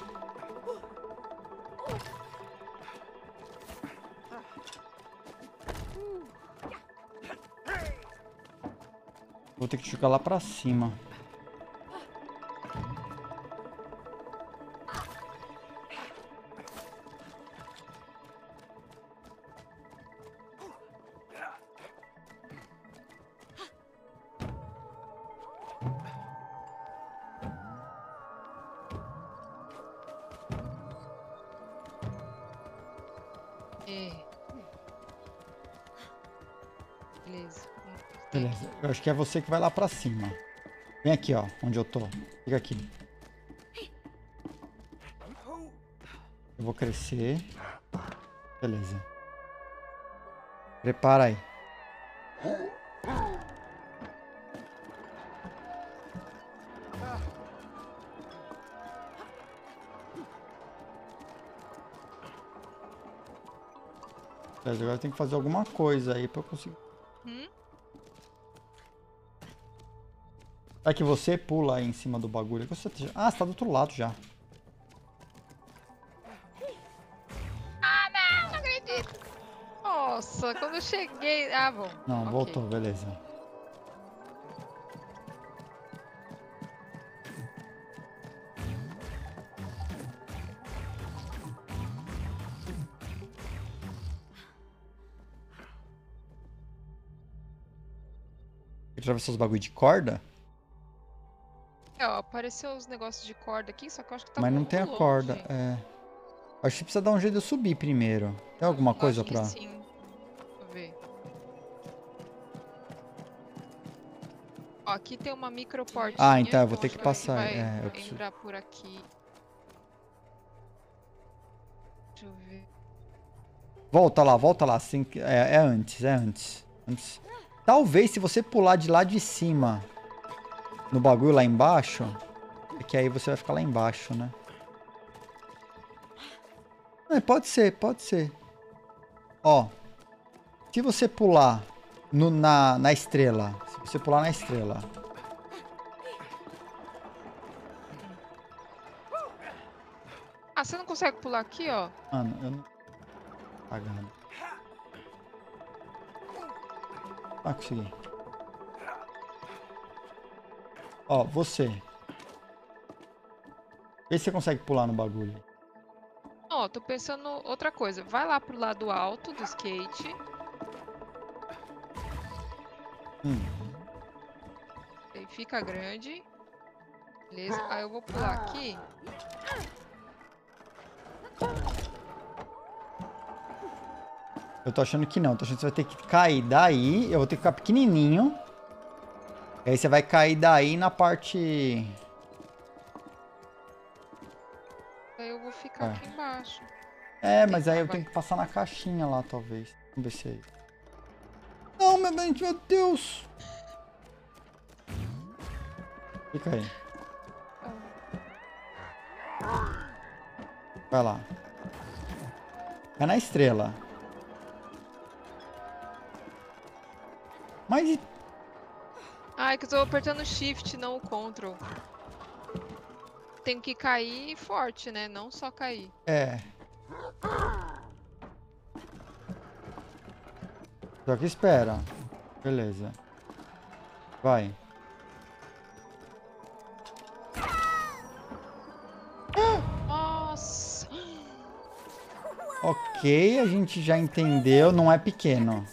Vou ter que jogar lá pra cima. É. Beleza. Beleza. Eu acho que é você que vai lá pra cima. Vem aqui, ó. Onde eu tô. Fica aqui. Eu vou crescer. Beleza. Prepara aí. Beleza, agora tem que fazer alguma coisa aí pra eu conseguir. Hum? É que você pula aí em cima do bagulho. Você... Ah, você tá do outro lado já. Ah, não, não acredito. Nossa, quando eu cheguei... Ah, bom. Não, ok. voltou, beleza. Atravessou os bagulho de corda? É, ó, apareceu os negócios de corda aqui, só que eu acho que tá Mas não muito tem a longe. corda. É. Acho que precisa dar um jeito de eu subir primeiro. Tem alguma Eu coisa acho que pra. sim. Deixa eu ver. Ó, aqui tem uma micro portinha. Ah, então eu vou ter acho que você passar. vai É, eu preciso. entrar por aqui. Deixa eu ver. Volta lá, volta lá. Assim, que- é, é antes, é antes. Antes. Talvez se você pular de lá de cima no bagulho lá embaixo, é que aí você vai ficar lá embaixo, né? É, pode ser, pode ser. Ó, se você pular no, na, na estrela, se você pular na estrela, Ah, você não consegue pular aqui, ó? mano, eu não... Apagado. Ah, consegui. Ó, você. Vê se você consegue pular no bagulho. Ó, tô pensando outra coisa. Vai lá pro lado alto do skate. Hum. Aí fica grande. Beleza. Aí eu vou pular aqui. Eu tô achando que não. Tô achando que você vai ter que cair daí. Eu vou ter que ficar pequenininho. E aí você vai cair daí na parte... Aí eu vou ficar É. aqui embaixo. É, mas aí eu tenho que passar na caixinha lá, talvez. Vamos ver se é aí. Não, meu Deus, meu Deus. Fica aí. Vai lá. É na estrela. Mas... Ai, que eu tô apertando o shift, não o control. Tem que cair forte, né? Não só cair. É. Só que espera. Beleza. Vai. Nossa! Ok, a gente já entendeu. Não é pequeno.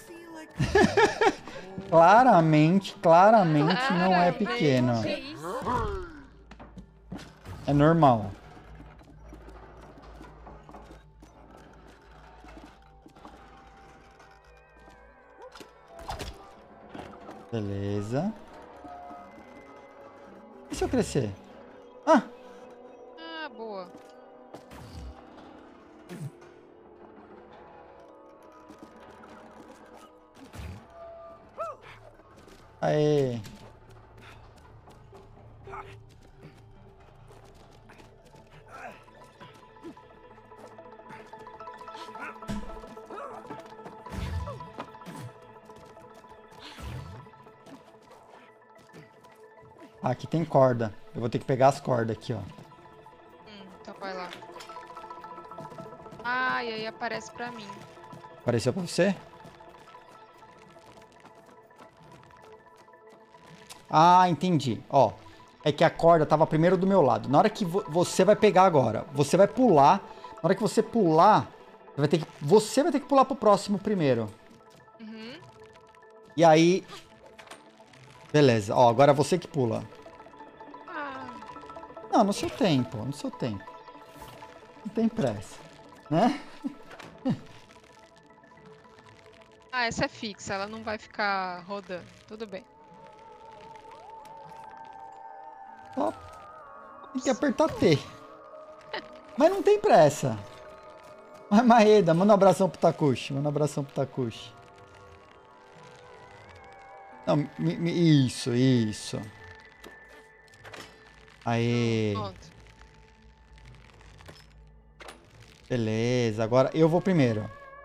Claramente, claramente não é pequeno. É normal. Beleza. E se eu crescer? Ah! Ah, boa. Aê! Ah, aqui tem corda. Eu vou ter que pegar as cordas aqui, ó. Hum, então vai lá. Ah, e aí aparece pra mim. Apareceu pra você? Ah, entendi. Ó, é que a corda tava primeiro do meu lado. Na hora que vo você vai pegar agora, você vai pular. Na hora que você pular, você vai ter que, você vai ter que pular pro próximo primeiro. Uhum. E aí... Beleza. Ó, agora é você que pula. Ah, Não, no seu tempo, no seu tempo. Não tem pressa, né? ah, essa é fixa, ela não vai ficar rodando. Tudo bem. Ó, tem que apertar T. Mas não tem pressa. Mas Maeda, manda um abração pro Takushi. Manda um abração pro Takushi. Não, mi, mi, isso, isso. Aê. Pronto. Beleza, agora eu vou primeiro.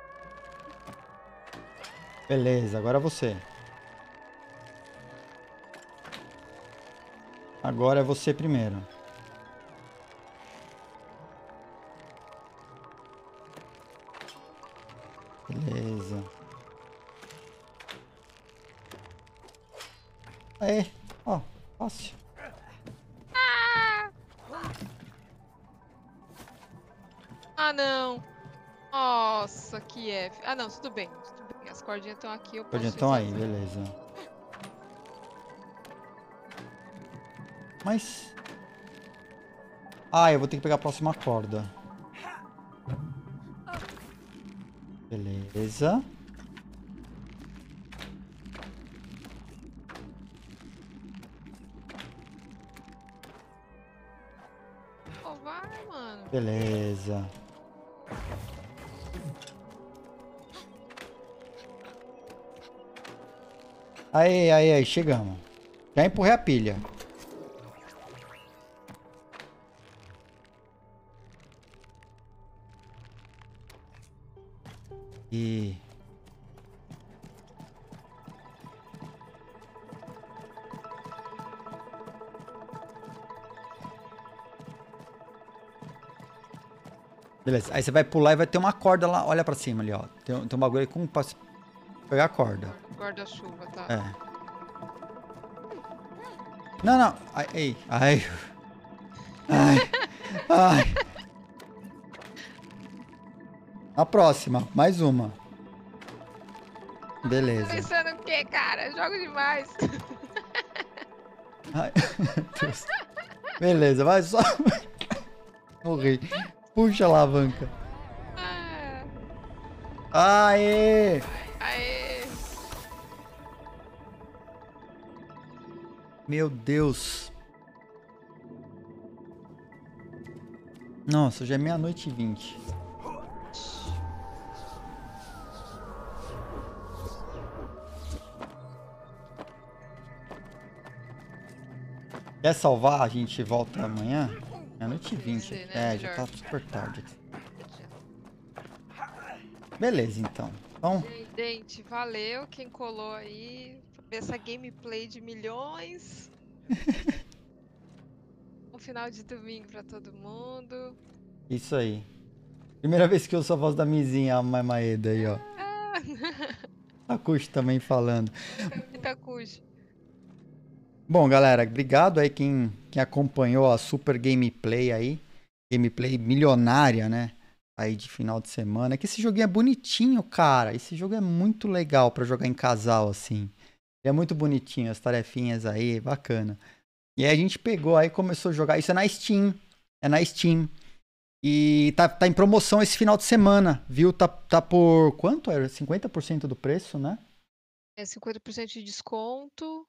Beleza, agora você. Agora é você primeiro. Beleza. Aê, ó, fácil. Ah, não. Nossa, que F. Ah, não, tudo bem. Tudo bem. As cordinhas estão aqui, eu posso Cordinhas estão aí, fazer. beleza. Mas... Ah, eu vou ter que pegar a próxima corda. Beleza. Oh, vai, mano. Beleza. Aí, aí, aí, chegamos. Já empurrei a pilha. E... Beleza, aí você vai pular e vai ter uma corda lá, olha pra cima ali, ó. Tem, tem um bagulho aí com pra pegar a corda. Guarda-chuva, tá? É. Não, não. Ai, ei, ai. Ai. Ai. A próxima, mais uma. Tá Beleza. pensando o quê, cara? Eu jogo demais. Ai, Deus. Beleza, vai só. Morri. Puxa a alavanca. Ah, Aê! Aê! Meu Deus. Nossa, já é meia-noite e vinte. Quer salvar? A gente volta amanhã? Meia-noite e vinte. Ser, né? É, já Melhor. tá super tarde aqui. Beleza, então. Então, Gente, valeu quem colou aí. Essa gameplay de milhões. Um final de domingo pra todo mundo. isso aí. Primeira vez que eu sou a voz da Mizinha, a Maeda aí, ó. Ah, A Kush também falando. Itacuji. Bom, galera, obrigado aí quem, quem acompanhou a super gameplay aí. Gameplay milionária, né? Aí de final de semana. Que esse joguinho é bonitinho, cara. Esse jogo é muito legal pra jogar em casal, assim. Ele é muito bonitinho, as tarefinhas aí, bacana. E aí a gente pegou aí e começou a jogar. Isso é na Steam. É na Steam. E tá, tá em promoção esse final de semana, viu? Tá, tá por quanto? Era cinquenta por cento do preço, né? É cinquenta por cento de desconto.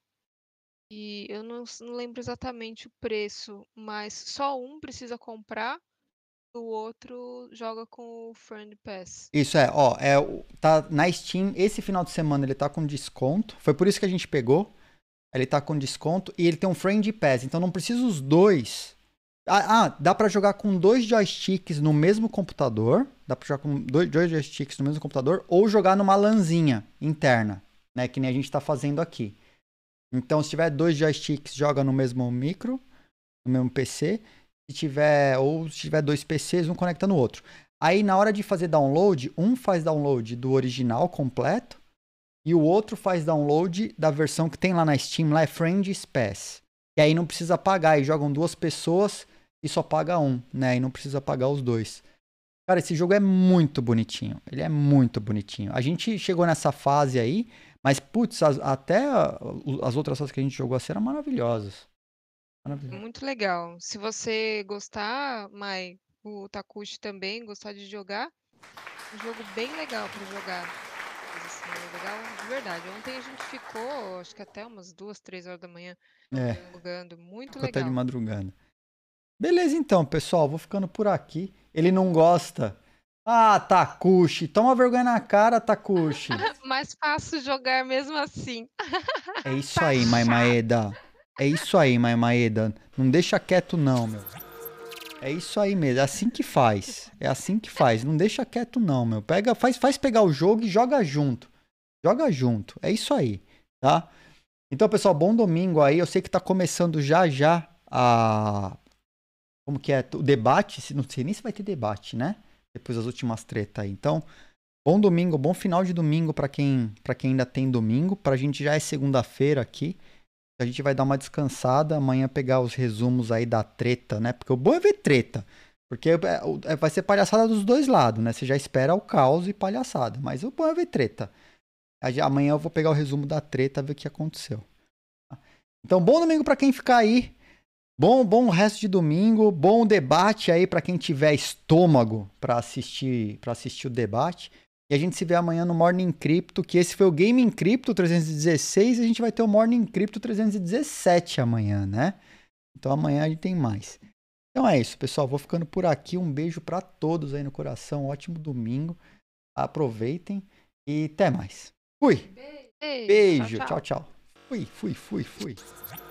E eu não, s- não lembro exatamente o preço, mas só um precisa comprar, o outro joga com o Friend Pass. Isso é, ó, é, o- tá na Steam, esse final de semana ele tá com desconto. Foi por isso que a gente pegou. Ele tá com desconto e ele tem um Friend Pass, então não precisa os dois. Ah, ah, dá pra jogar com dois joysticks no mesmo computador. Dá pra jogar com dois, dois joysticks no mesmo computador ou jogar numa LANzinha interna, né, que nem a gente tá fazendo aqui. Então, se tiver dois joysticks, joga no mesmo micro, no mesmo P C. Se tiver, ou se tiver dois P Cs, um conecta no outro. Aí, na hora de fazer download, um faz download do original completo e o outro faz download da versão que tem lá na Steam, lá é Friends Pass. E aí não precisa pagar, e jogam duas pessoas e só paga um, né? E não precisa pagar os dois. Cara, esse jogo é muito bonitinho. Ele é muito bonitinho. A gente chegou nessa fase aí, mas, putz, as- até a- o- as outras fases que a gente jogou assim eram maravilhosas. Maravilhosas. Muito legal. Se você gostar, Mai, o Takushi também gostar de jogar, um jogo bem legal pra jogar. Mas, assim, é legal de verdade. Ontem a gente ficou, acho que até umas duas, três horas da manhã É, jogando. Muito ficou até de legal. madrugada. Beleza, então, pessoal. Vou ficando por aqui. Ele não gosta. Ah, Takushi. Toma vergonha na cara, Takushi. Mais fácil jogar mesmo assim. É isso aí, Mai Maeda. É isso aí, Mai Maeda. Não deixa quieto, não, meu. É isso aí mesmo. É assim que faz. É assim que faz. Não deixa quieto, não, meu. Pega, faz, faz pegar o jogo e joga junto. Joga junto. É isso aí, tá? Então, pessoal, bom domingo aí. Eu sei que tá começando já já a. Como que é? O debate. Se- Não sei nem se vai ter debate, né? Depois das últimas tretas aí. Então, bom domingo, bom final de domingo pra quem, pra quem ainda tem domingo. Pra gente já é segunda-feira aqui. A gente vai dar uma descansada. Amanhã pegar os resumos aí da treta, né? Porque o bom é ver treta. Porque é- é- vai ser palhaçada dos dois lados, né? Você já espera o caos e palhaçada. Mas o bom é ver treta. A- Amanhã eu vou pegar o resumo da treta, ver o que aconteceu. Tá? Então, bom domingo pra quem ficar aí. Bom, bom resto de domingo. Bom debate aí pra quem tiver estômago pra assistir, para assistir o debate. E a gente se vê amanhã no Morning Crypto, que esse foi o Gaming Crypto trezentos e dezesseis, e a gente vai ter o Morning Crypto trezentos e dezessete amanhã, né? Então amanhã a gente tem mais. Então é isso, pessoal. Vou ficando por aqui. Um beijo pra todos aí no coração. Ótimo domingo. Aproveitem e até mais. Fui. Beijo. Beijo. Tchau, tchau. Fui, fui, fui, fui.